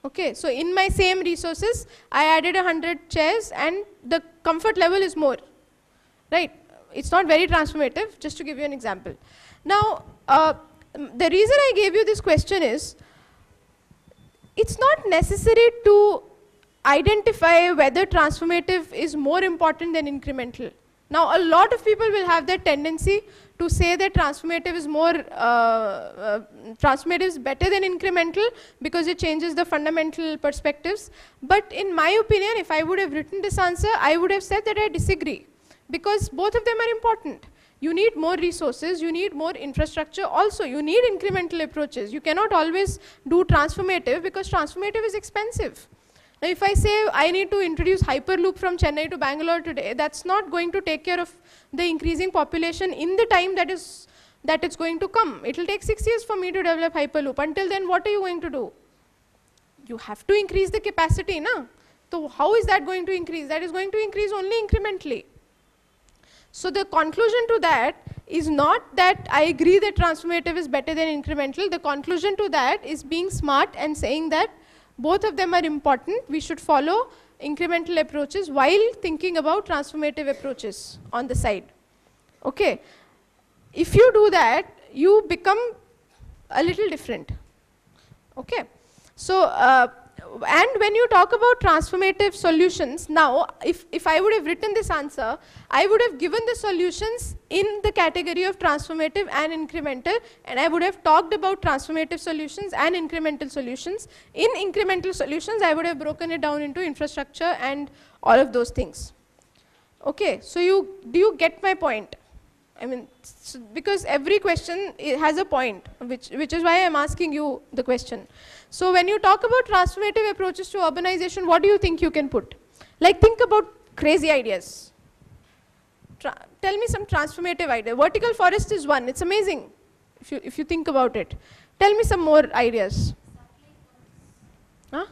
Okay, so in my same resources, I added a hundred chairs and the comfort level is more, right? It's not very transformative, just to give you an example. Now, uh, the reason I gave you this question is, it's not necessary to identify whether transformative is more important than incremental. Now, a lot of people will have that tendency to say that transformative is more, uh, uh, transformative is better than incremental because it changes the fundamental perspectives. But in my opinion, if I would have written this answer, I would have said that I disagree, because both of them are important. You need more resources, you need more infrastructure, also you need incremental approaches. You cannot always do transformative because transformative is expensive. Now, if I say I need to introduce Hyperloop from Chennai to Bangalore today, that's not going to take care of the increasing population in the time that is that it's going to come. It will take six years for me to develop Hyperloop. Until then, what are you going to do? You have to increase the capacity, na? So how is that going to increase? That is going to increase only incrementally. So the conclusion to that is not that I agree that transformative is better than incremental. The conclusion to that is being smart and saying that both of them are important. We should follow incremental approaches while thinking about transformative approaches on the side. Okay. If you do that, you become a little different. Okay. So, uh, and when you talk about transformative solutions, now, if, if I would have written this answer, I would have given the solutions in the category of transformative and incremental, and I would have talked about transformative solutions and incremental solutions. In incremental solutions, I would have broken it down into infrastructure and all of those things. Okay, so you, do you get my point? I mean, so because every question has a point, which, which is why I'm asking you the question. So when you talk about transformative approaches to urbanization, what do you think you can put? Like, think about crazy ideas. Tra tell me some transformative idea. Vertical forest is one. It's amazing if you, if you think about it. Tell me some more ideas. Huh?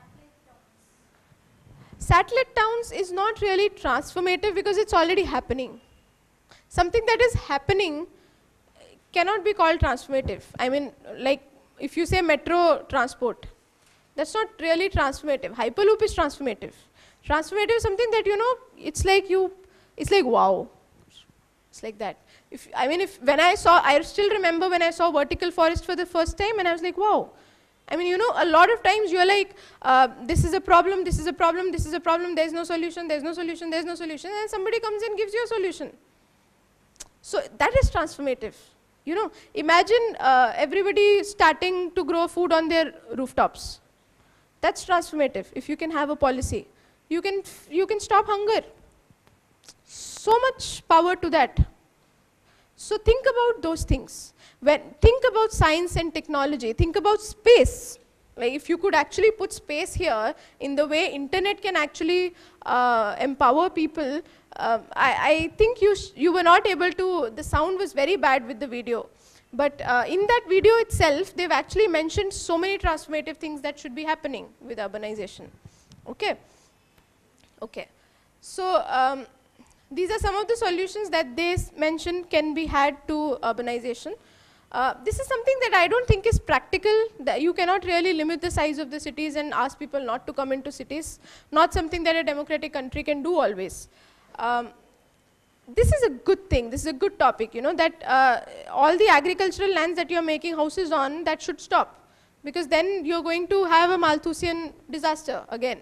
Satellite towns is not really transformative because it's already happening. Something that is happening cannot be called transformative. I mean, like, if you say metro transport, that's not really transformative. Hyperloop is transformative. Transformative is something that, you know, it's like you, it's like wow. It's like that. If, I mean, if when I saw, I still remember when I saw vertical forest for the first time and I was like, wow. I mean, you know, a lot of times you're like, uh, this is a problem, this is a problem, this is a problem, there's no solution, there's no solution, there's no solution, and somebody comes and gives you a solution. So that is transformative. You know, imagine uh, everybody starting to grow food on their rooftops. That's transformative. If you can have a policy, you can, you can stop hunger. So much power to that. So think about those things. When, think about science and technology. Think about space. Like, if you could actually put space here in the way internet can actually uh, empower people, uh, I, I think you, sh you were not able to, the sound was very bad with the video. But uh, in that video itself, they've actually mentioned so many transformative things that should be happening with urbanization. Okay? Okay. So, um, these are some of the solutions that they mentioned can be had to urbanization. Uh, this is something that I don't think is practical, that you cannot really limit the size of the cities and ask people not to come into cities. Not something that a democratic country can do always. Um, this is a good thing, this is a good topic, you know, that uh, all the agricultural lands that you're making houses on, that should stop. Because then you're going to have a Malthusian disaster again.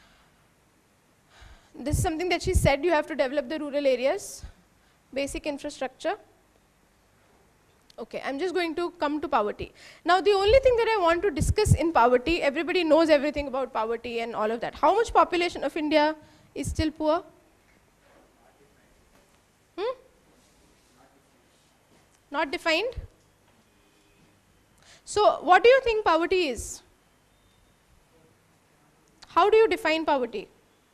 This is something that she said, you have to develop the rural areas, basic infrastructure. Okay, I'm just going to come to poverty. Now, the only thing that I want to discuss in poverty, everybody knows everything about poverty and all of that. How much population of India is still poor? Hmm? Not defined? So, what do you think poverty is? How do you define poverty?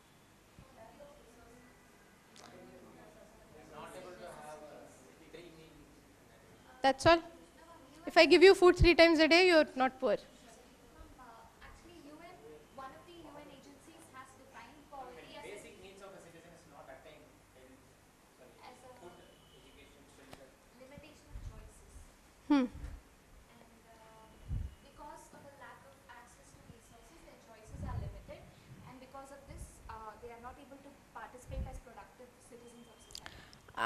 That's all? If I give you food three times a day, you're not poor. Actually, U N, one of the U N agencies has defined poverty as basic needs of a citizen is not attained as a food, education, shelter, limitation of choices. Hmm. And uh, because of the lack of access to resources, there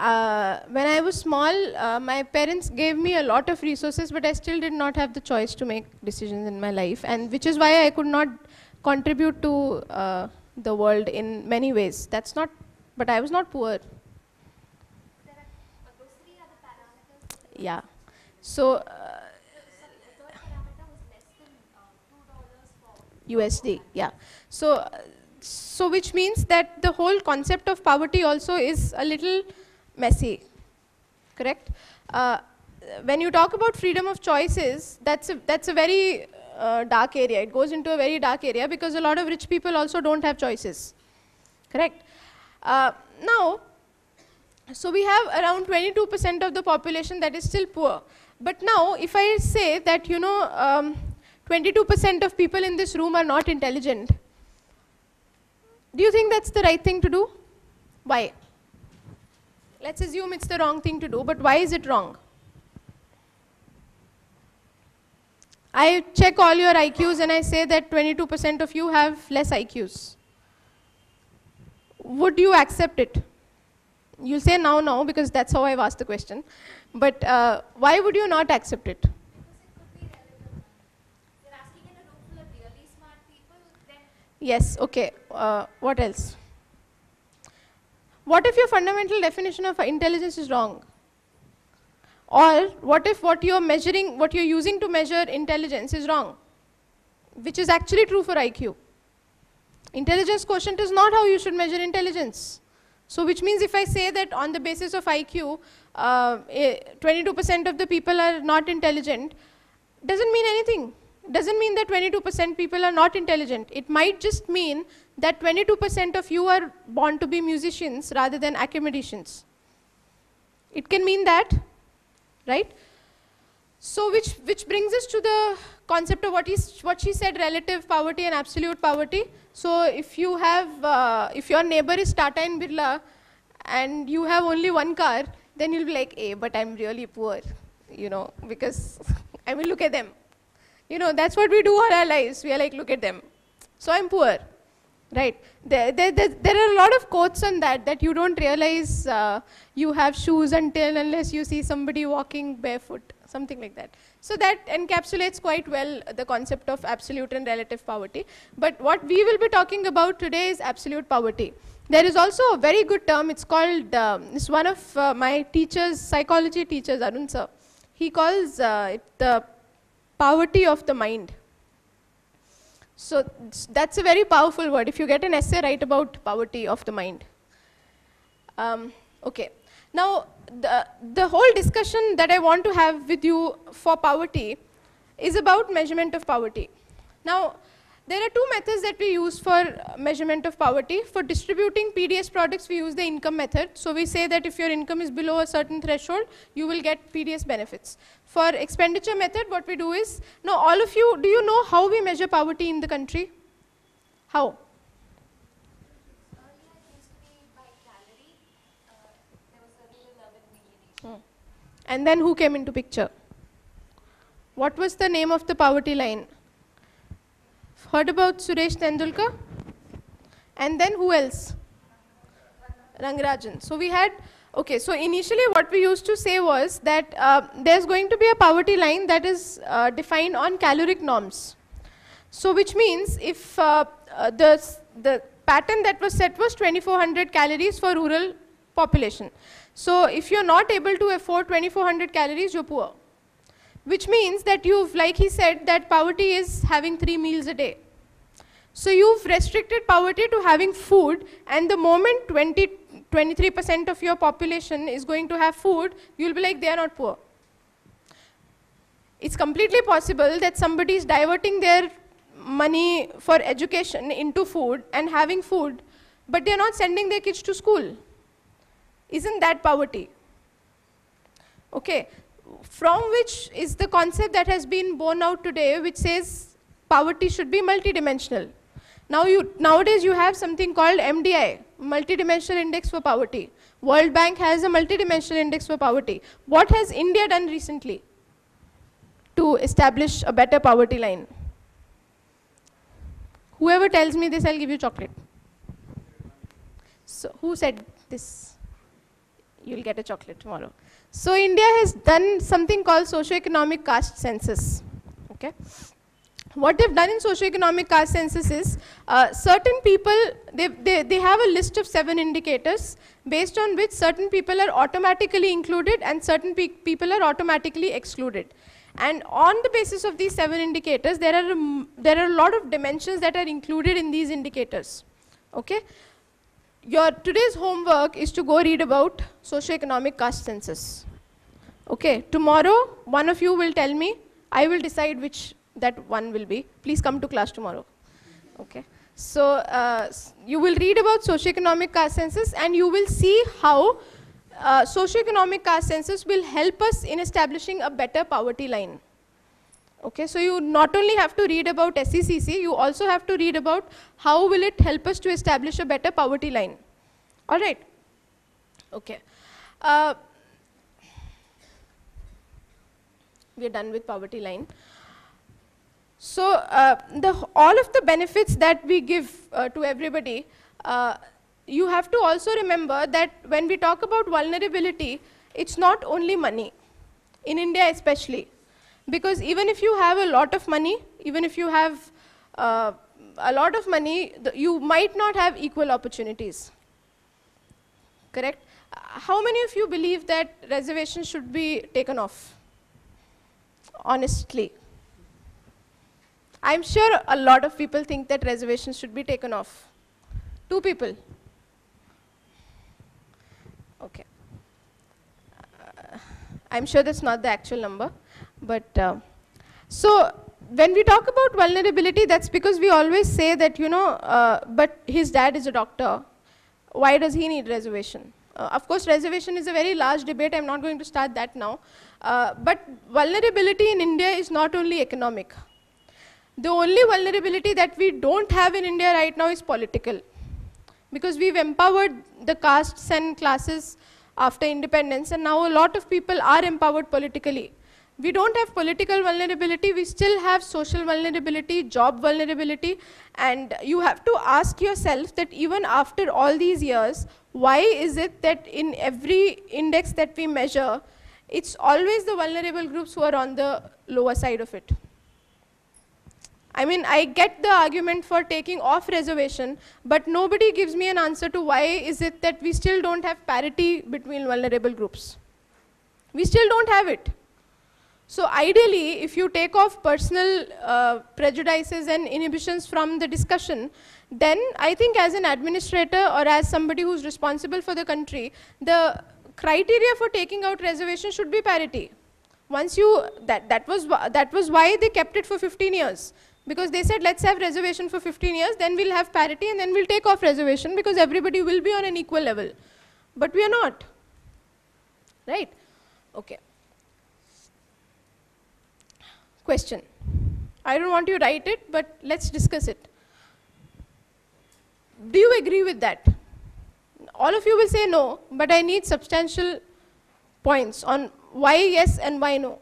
uh, when I was small, uh, my parents gave me a lot of resources, but I still did not have the choice to make decisions in my life, and which is why I could not contribute to uh, the world in many ways. That's not, but I was not poor. Yeah. So, uh, U S D, yeah. So, uh, so which means that the whole concept of poverty also is a little messy, correct? Uh, when you talk about freedom of choices, that's a, that's a very uh, dark area. It goes into a very dark area because a lot of rich people also don't have choices, correct? Uh, now, so we have around twenty-two percent of the population that is still poor. But now, if I say that, you know, twenty-two percent of people in this room are not intelligent, do you think that's the right thing to do? Why? Let's assume it's the wrong thing to do, but why is it wrong? I check all your I Qs and I say that twenty-two percent of you have less I Qs. Would you accept it? You'll say now, no, because that's how I've asked the question. But uh, why would you not accept it? Yes, okay. Uh, what else? What if your fundamental definition of intelligence is wrong? Or what if what you're measuring, what you're using to measure intelligence is wrong? Which is actually true for I Q. Intelligence quotient is not how you should measure intelligence. So which means if I say that on the basis of I Q, twenty-two percent uh, of the people are not intelligent, doesn't mean anything. Doesn't mean that twenty-two percent people are not intelligent. It might just mean that twenty-two percent of you are born to be musicians rather than academicians. It can mean that, right? So which, which brings us to the concept of what, is, what she said, relative poverty and absolute poverty. So if you have, uh, if your neighbor is Tata and Birla and you have only one car, then you'll be like, hey, but I'm really poor, you know, because I mean, look at them. You know, that's what we do all our lives. We are like, look at them. So I'm poor, right? There, there, there, there are a lot of quotes on that, that you don't realize uh, you have shoes until unless you see somebody walking barefoot, something like that. So that encapsulates quite well the concept of absolute and relative poverty. But what we will be talking about today is absolute poverty. There is also a very good term, it's called, um, it's one of uh, my teachers, psychology teachers, Arun sir. He calls uh, it the poverty of the mind. So that's a very powerful word. If you get an essay, write about poverty of the mind. Um, okay. Now, the, the whole discussion that I want to have with you for poverty is about measurement of poverty. Now, there are two methods that we use for measurement of poverty. For distributing P D S products, we use the income method. So we say that if your income is below a certain threshold, you will get P D S benefits. For expenditure method, what we do is, now all of you, do you know how we measure poverty in the country? How? And then who came into picture? What was the name of the poverty line? Heard about Suresh Tendulkar? And then who else? Rangarajan. So we had, okay, so initially what we used to say was that uh, there's going to be a poverty line that is uh, defined on caloric norms. So which means if uh, uh, the, the pattern that was set was twenty-four hundred calories for rural population. So if you're not able to afford twenty-four hundred calories, you're poor. Which means that you've, like he said, that poverty is having three meals a day. So you've restricted poverty to having food, and the moment twenty, twenty-three percent of your population is going to have food, you'll be like, they are not poor. It's completely possible that somebody is diverting their money for education into food and having food, but they're not sending their kids to school. Isn't that poverty? Okay. From which is the concept that has been borne out today, which says poverty should be multidimensional. Now you, nowadays you have something called M D I, Multidimensional Index for Poverty. World Bank has a multidimensional index for poverty. What has India done recently to establish a better poverty line? Whoever tells me this, I'll give you chocolate. So who said this? you'll get a chocolate tomorrow. So India has done something called socio-economic caste census. Okay. What they've done in socio-economic caste census is uh, certain people, they, they, they have a list of seven indicators based on which certain people are automatically included and certain pe people are automatically excluded. And on the basis of these seven indicators, there are, um, there are a lot of dimensions that are included in these indicators. Okay? Your today's homework is to go read about socio-economic caste census. Okay? Tomorrow, one of you will tell me, I will decide which that one will be. Please come to class tomorrow. Okay. So uh, you will read about socio-economic caste census and you will see how uh, socio-economic caste census will help us in establishing a better poverty line. Okay. So you not only have to read about S E C C, you also have to read about how will it help us to establish a better poverty line. All right. Okay. Uh, we are done with poverty line. So uh, the, all of the benefits that we give uh, to everybody, uh, you have to also remember that when we talk about vulnerability, it's not only money, in India especially. Because even if you have a lot of money, even if you have uh, a lot of money, you might not have equal opportunities. Correct? Uh, how many of you believe that reservations should be taken off? Honestly. I'm sure a lot of people think that reservations should be taken off. Two people. Okay. Uh, I'm sure that's not the actual number. But, uh, so when we talk about vulnerability, that's because we always say that, you know, uh, but his dad is a doctor. Why does he need reservation? Uh, of course, reservation is a very large debate. I'm not going to start that now. Uh, but vulnerability in India is not only economic. The only vulnerability that we don't have in India right now is political. Because we've empowered the castes and classes after independence, and now a lot of people are empowered politically. We don't have political vulnerability, we still have social vulnerability, job vulnerability, and you have to ask yourself that even after all these years, why is it that in every index that we measure, it's always the vulnerable groups who are on the lower side of it? I mean, I get the argument for taking off reservation, but nobody gives me an answer to why is it that we still don't have parity between vulnerable groups. We still don't have it. So ideally, if you take off personal uh, prejudices and inhibitions from the discussion, then I think as an administrator or as somebody who's responsible for the country, the criteria for taking out reservation should be parity. Once you, that, that, was, that was why they kept it for fifteen years. Because they said, let's have reservation for fifteen years, then we'll have parity, and then we'll take off reservation because everybody will be on an equal level. But we are not. Right? Okay. Question. I don't want you to write it, but let's discuss it. Do you agree with that? All of you will say no, but I need substantial points on why yes and why no.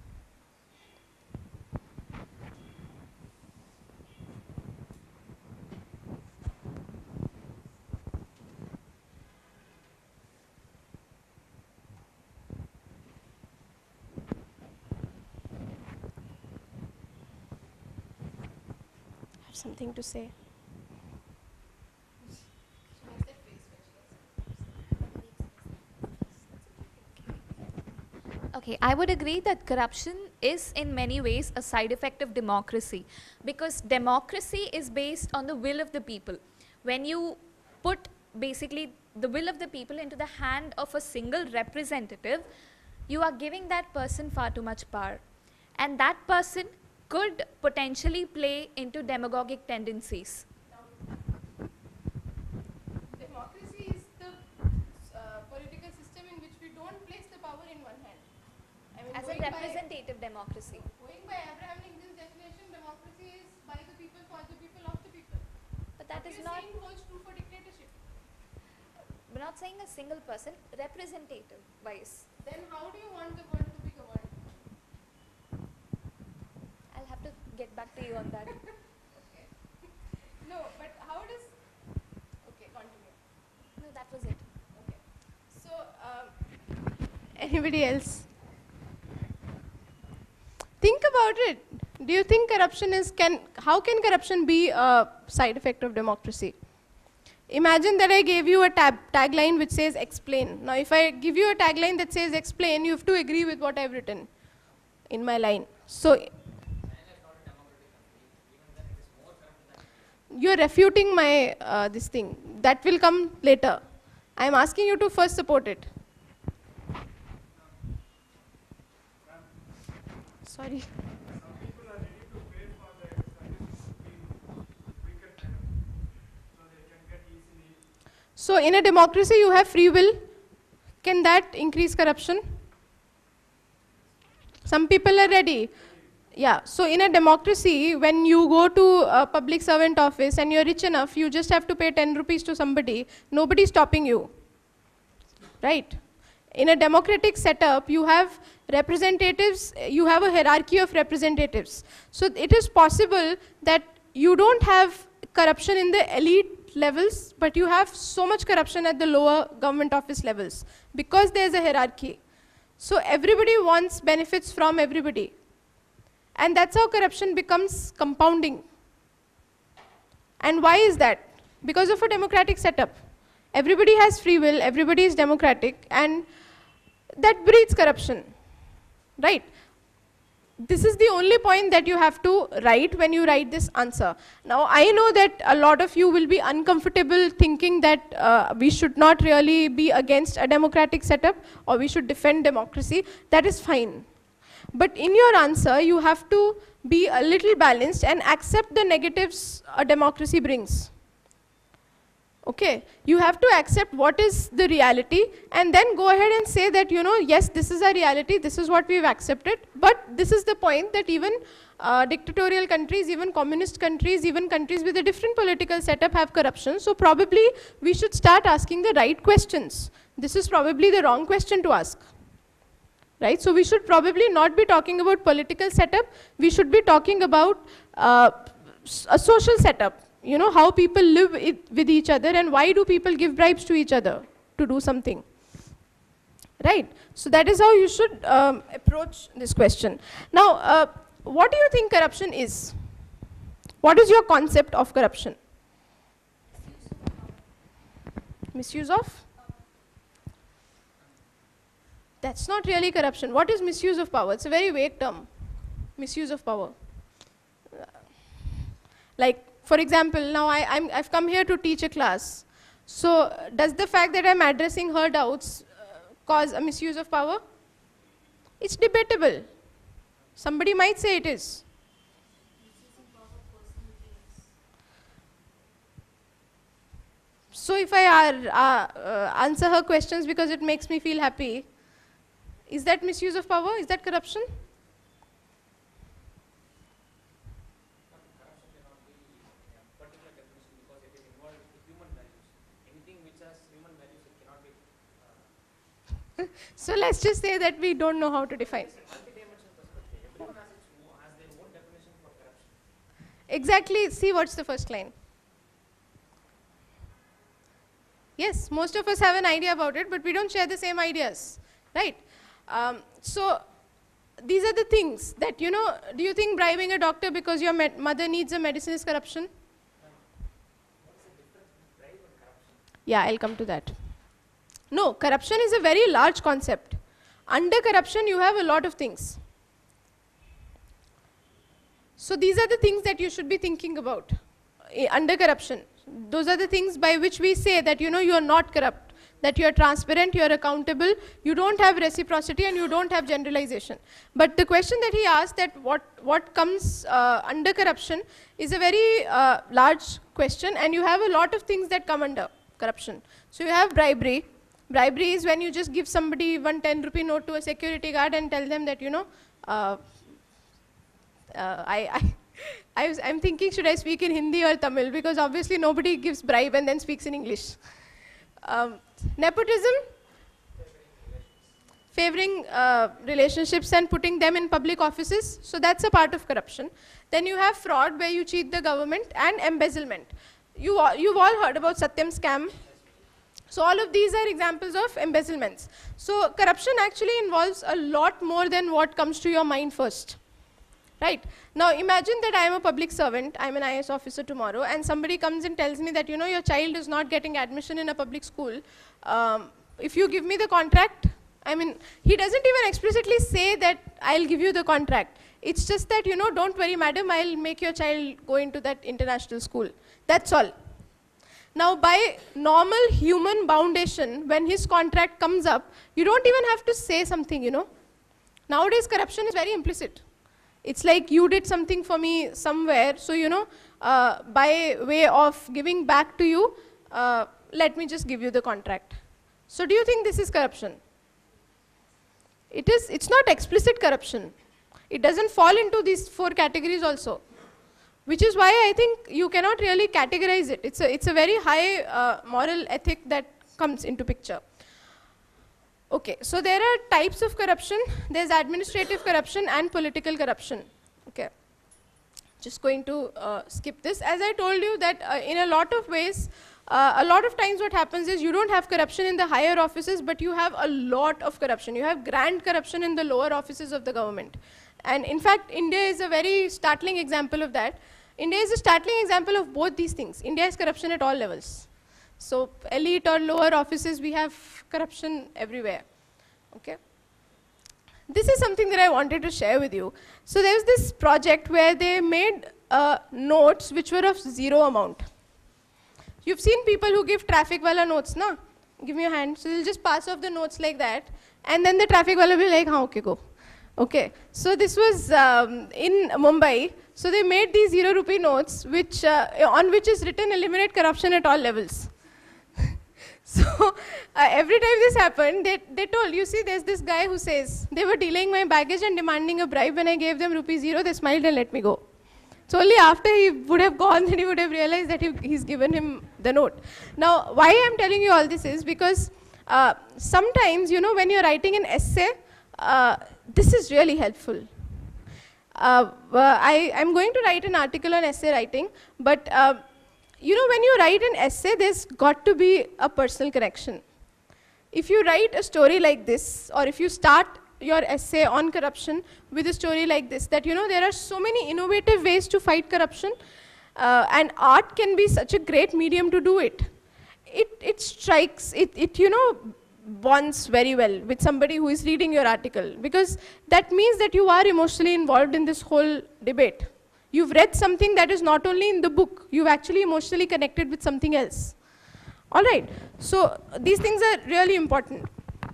Something to say. Okay, I would agree that corruption is in many ways a side effect of democracy, because democracy is based on the will of the people. When you put basically the will of the people into the hand of a single representative, you are giving that person far too much power. And that person could potentially play into demagogic tendencies. Democracy is the uh, political system in which we don't place the power in one hand. I mean, As a representative democracy. Going by Abraham Lincoln's definition, democracy is by the people, for the people, of the people. But that what is you're not... saying holds true for dictatorship. We're not saying a single person, representative wise. Then how do you want the world to be governed? I'll have to get back to you on that. Okay. No, but how does... Okay, continue. No, that was it. Okay. So, So, um, anybody else? Think about it. Do you think corruption is, can, how can corruption be a side effect of democracy? Imagine that I gave you a tab, tagline which says explain. Now if I give you a tagline that says explain, you have to agree with what I've written in my line. So you're refuting my uh, this thing. That will come later. I'm asking you to first support it. Sorry. So in a democracy you have free will. Can that increase corruption? Some people are ready. Yeah, so in a democracy, when you go to a public servant office and you're rich enough, you just have to pay ten rupees to somebody. Nobody's stopping you, right? In a democratic setup, you have representatives, you have a hierarchy of representatives. So it is possible that you don't have corruption in the elite levels, but you have so much corruption at the lower government office levels because there's a hierarchy. So everybody wants benefits from everybody. And that's how corruption becomes compounding. And why is that? Because of a democratic setup. Everybody has free will, everybody is democratic, and that breeds corruption, right? This is the only point that you have to write when you write this answer. Now, I know that a lot of you will be uncomfortable thinking that uh, we should not really be against a democratic setup or we should defend democracy. That is fine. But in your answer, you have to be a little balanced and accept the negatives a democracy brings. Okay, you have to accept what is the reality and then go ahead and say that, you know, yes, this is a reality, this is what we've accepted, but this is the point that even uh, dictatorial countries, even communist countries, even countries with a different political setup have corruption. So probably we should start asking the right questions. This is probably the wrong question to ask. Right? So we should probably not be talking about political setup, we should be talking about uh, a social setup. You know, how people live it with each other and why do people give bribes to each other to do something. Right? So that is how you should um, approach this question. Now, uh, what do you think corruption is? What is your concept of corruption? Misuse of? That's not really corruption. What is misuse of power? It's a very vague term. Misuse of power. Like, for example, now I, I'm, I've come here to teach a class. So does the fact that I'm addressing her doubts uh, cause a misuse of power? It's debatable. Somebody might say it is. So if I uh, uh, answer her questions because it makes me feel happy, is that misuse of power? Is that corruption? So let's just say that we don't know how to define. Exactly, see what's the first line. Yes, most of us have an idea about it, but we don't share the same ideas, right? Um, so these are the things that, you know, do you think bribing a doctor because your mother needs a medicine is corruption? Yeah, I'll come to that. No, corruption is a very large concept. Under corruption, you have a lot of things. So these are the things that you should be thinking about uh, under corruption. Those are the things by which we say that, you know, you are not corrupt, that you are transparent, you are accountable, you don't have reciprocity and you don't have generalization. But the question that he asked, that what, what comes uh, under corruption, is a very uh, large question, and you have a lot of things that come under corruption. So you have bribery. Bribery is when you just give somebody one ten rupee note to a security guard and tell them that, you know, uh, uh, I, I, I was, I'm thinking, should I speak in Hindi or Tamil? Because obviously nobody gives bribe and then speaks in English. Um, nepotism, favoring uh, relationships and putting them in public offices. So that's a part of corruption. Then you have fraud, where you cheat the government, and embezzlement. You all, you've all heard about Satyam scam. So all of these are examples of embezzlements. So corruption actually involves a lot more than what comes to your mind first. Right? Now imagine that I am a public servant, I am an I A S officer tomorrow, and somebody comes and tells me that, you know, your child is not getting admission in a public school. Um, if you give me the contract, I mean, he doesn't even explicitly say that I'll give you the contract. It's just that, you know, don't worry madam, I'll make your child go into that international school. That's all. Now by normal human foundation, when his contract comes up, you don't even have to say something, you know. Nowadays corruption is very implicit. It's like you did something for me somewhere, so you know, uh, by way of giving back to you, uh, let me just give you the contract. So do you think this is corruption? It is, it's not explicit corruption. It doesn't fall into these four categories also, which is why I think you cannot really categorize it. It's a, it's a very high uh, moral ethic that comes into picture. Okay, so there are types of corruption. There's administrative corruption and political corruption. Okay, just going to uh, skip this. As I told you that uh, in a lot of ways, uh, a lot of times what happens is you don't have corruption in the higher offices, but you have a lot of corruption. You have grand corruption in the lower offices of the government. And in fact, India is a very startling example of that. India is a startling example of both these things. India has corruption at all levels. So elite or lower offices, we have corruption everywhere. Okay. This is something that I wanted to share with you. So there's this project where they made uh, notes which were of zero amount. You've seen people who give traffic wala notes, na? Give me your hand. So they'll just pass off the notes like that, and then the traffic wala will be like, "Ha, okay, go." Okay. So this was um, in Mumbai. So they made these zero rupee notes, which uh, on which is written "Eliminate corruption at all levels." So uh, every time this happened, they, they told, you see, there's this guy who says, they were delaying my baggage and demanding a bribe. When I gave them rupee zero, they smiled and let me go. So only after he would have gone, then he would have realized that he, he's given him the note. Now, why I'm telling you all this is because uh, sometimes, you know, when you're writing an essay, uh, this is really helpful. Uh, uh, I, I'm going to write an article on essay writing, but uh, you know, when you write an essay, there's got to be a personal connection. If you write a story like this, or if you start your essay on corruption with a story like this, that, you know, there are so many innovative ways to fight corruption, uh, and art can be such a great medium to do it. It, it strikes, it, it, you know, bonds very well with somebody who is reading your article, because that means that you are emotionally involved in this whole debate. You've read something that is not only in the book, you've actually emotionally connected with something else. All right, so these things are really important.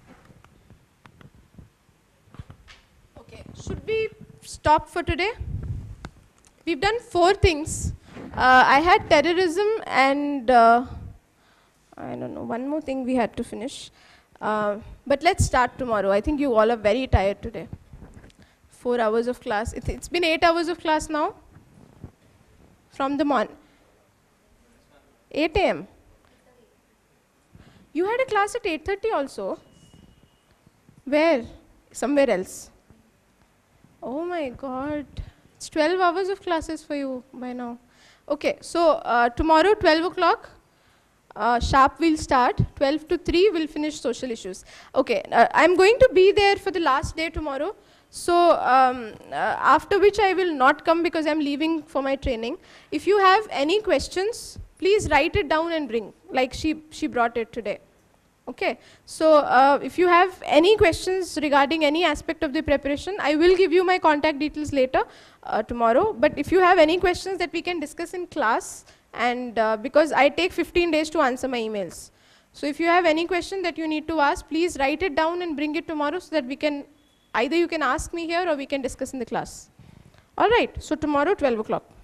Okay, should we stop for today? We've done four things. Uh, I had terrorism and, uh, I don't know, one more thing we had to finish. Uh, but let's start tomorrow. I think you all are very tired today. Four hours of class. It's, it's been eight hours of class now. From the morning. eight A M You had a class at eight thirty also? Where? Somewhere else. Oh my God. It's twelve hours of classes for you by now. Okay, so uh, tomorrow twelve o'clock, uh, sharp we'll start. twelve to three we'll finish social issues. Okay, uh, I'm going to be there for the last day tomorrow. So um, uh, after which I will not come because I'm leaving for my training. If you have any questions, please write it down and bring, like she, she brought it today. Okay, so uh, if you have any questions regarding any aspect of the preparation, I will give you my contact details later uh, tomorrow. But if you have any questions that we can discuss in class, and uh, because I take fifteen days to answer my emails. So if you have any question that you need to ask, please write it down and bring it tomorrow so that we can, either you can ask me here or we can discuss in the class. All right, so tomorrow twelve o'clock.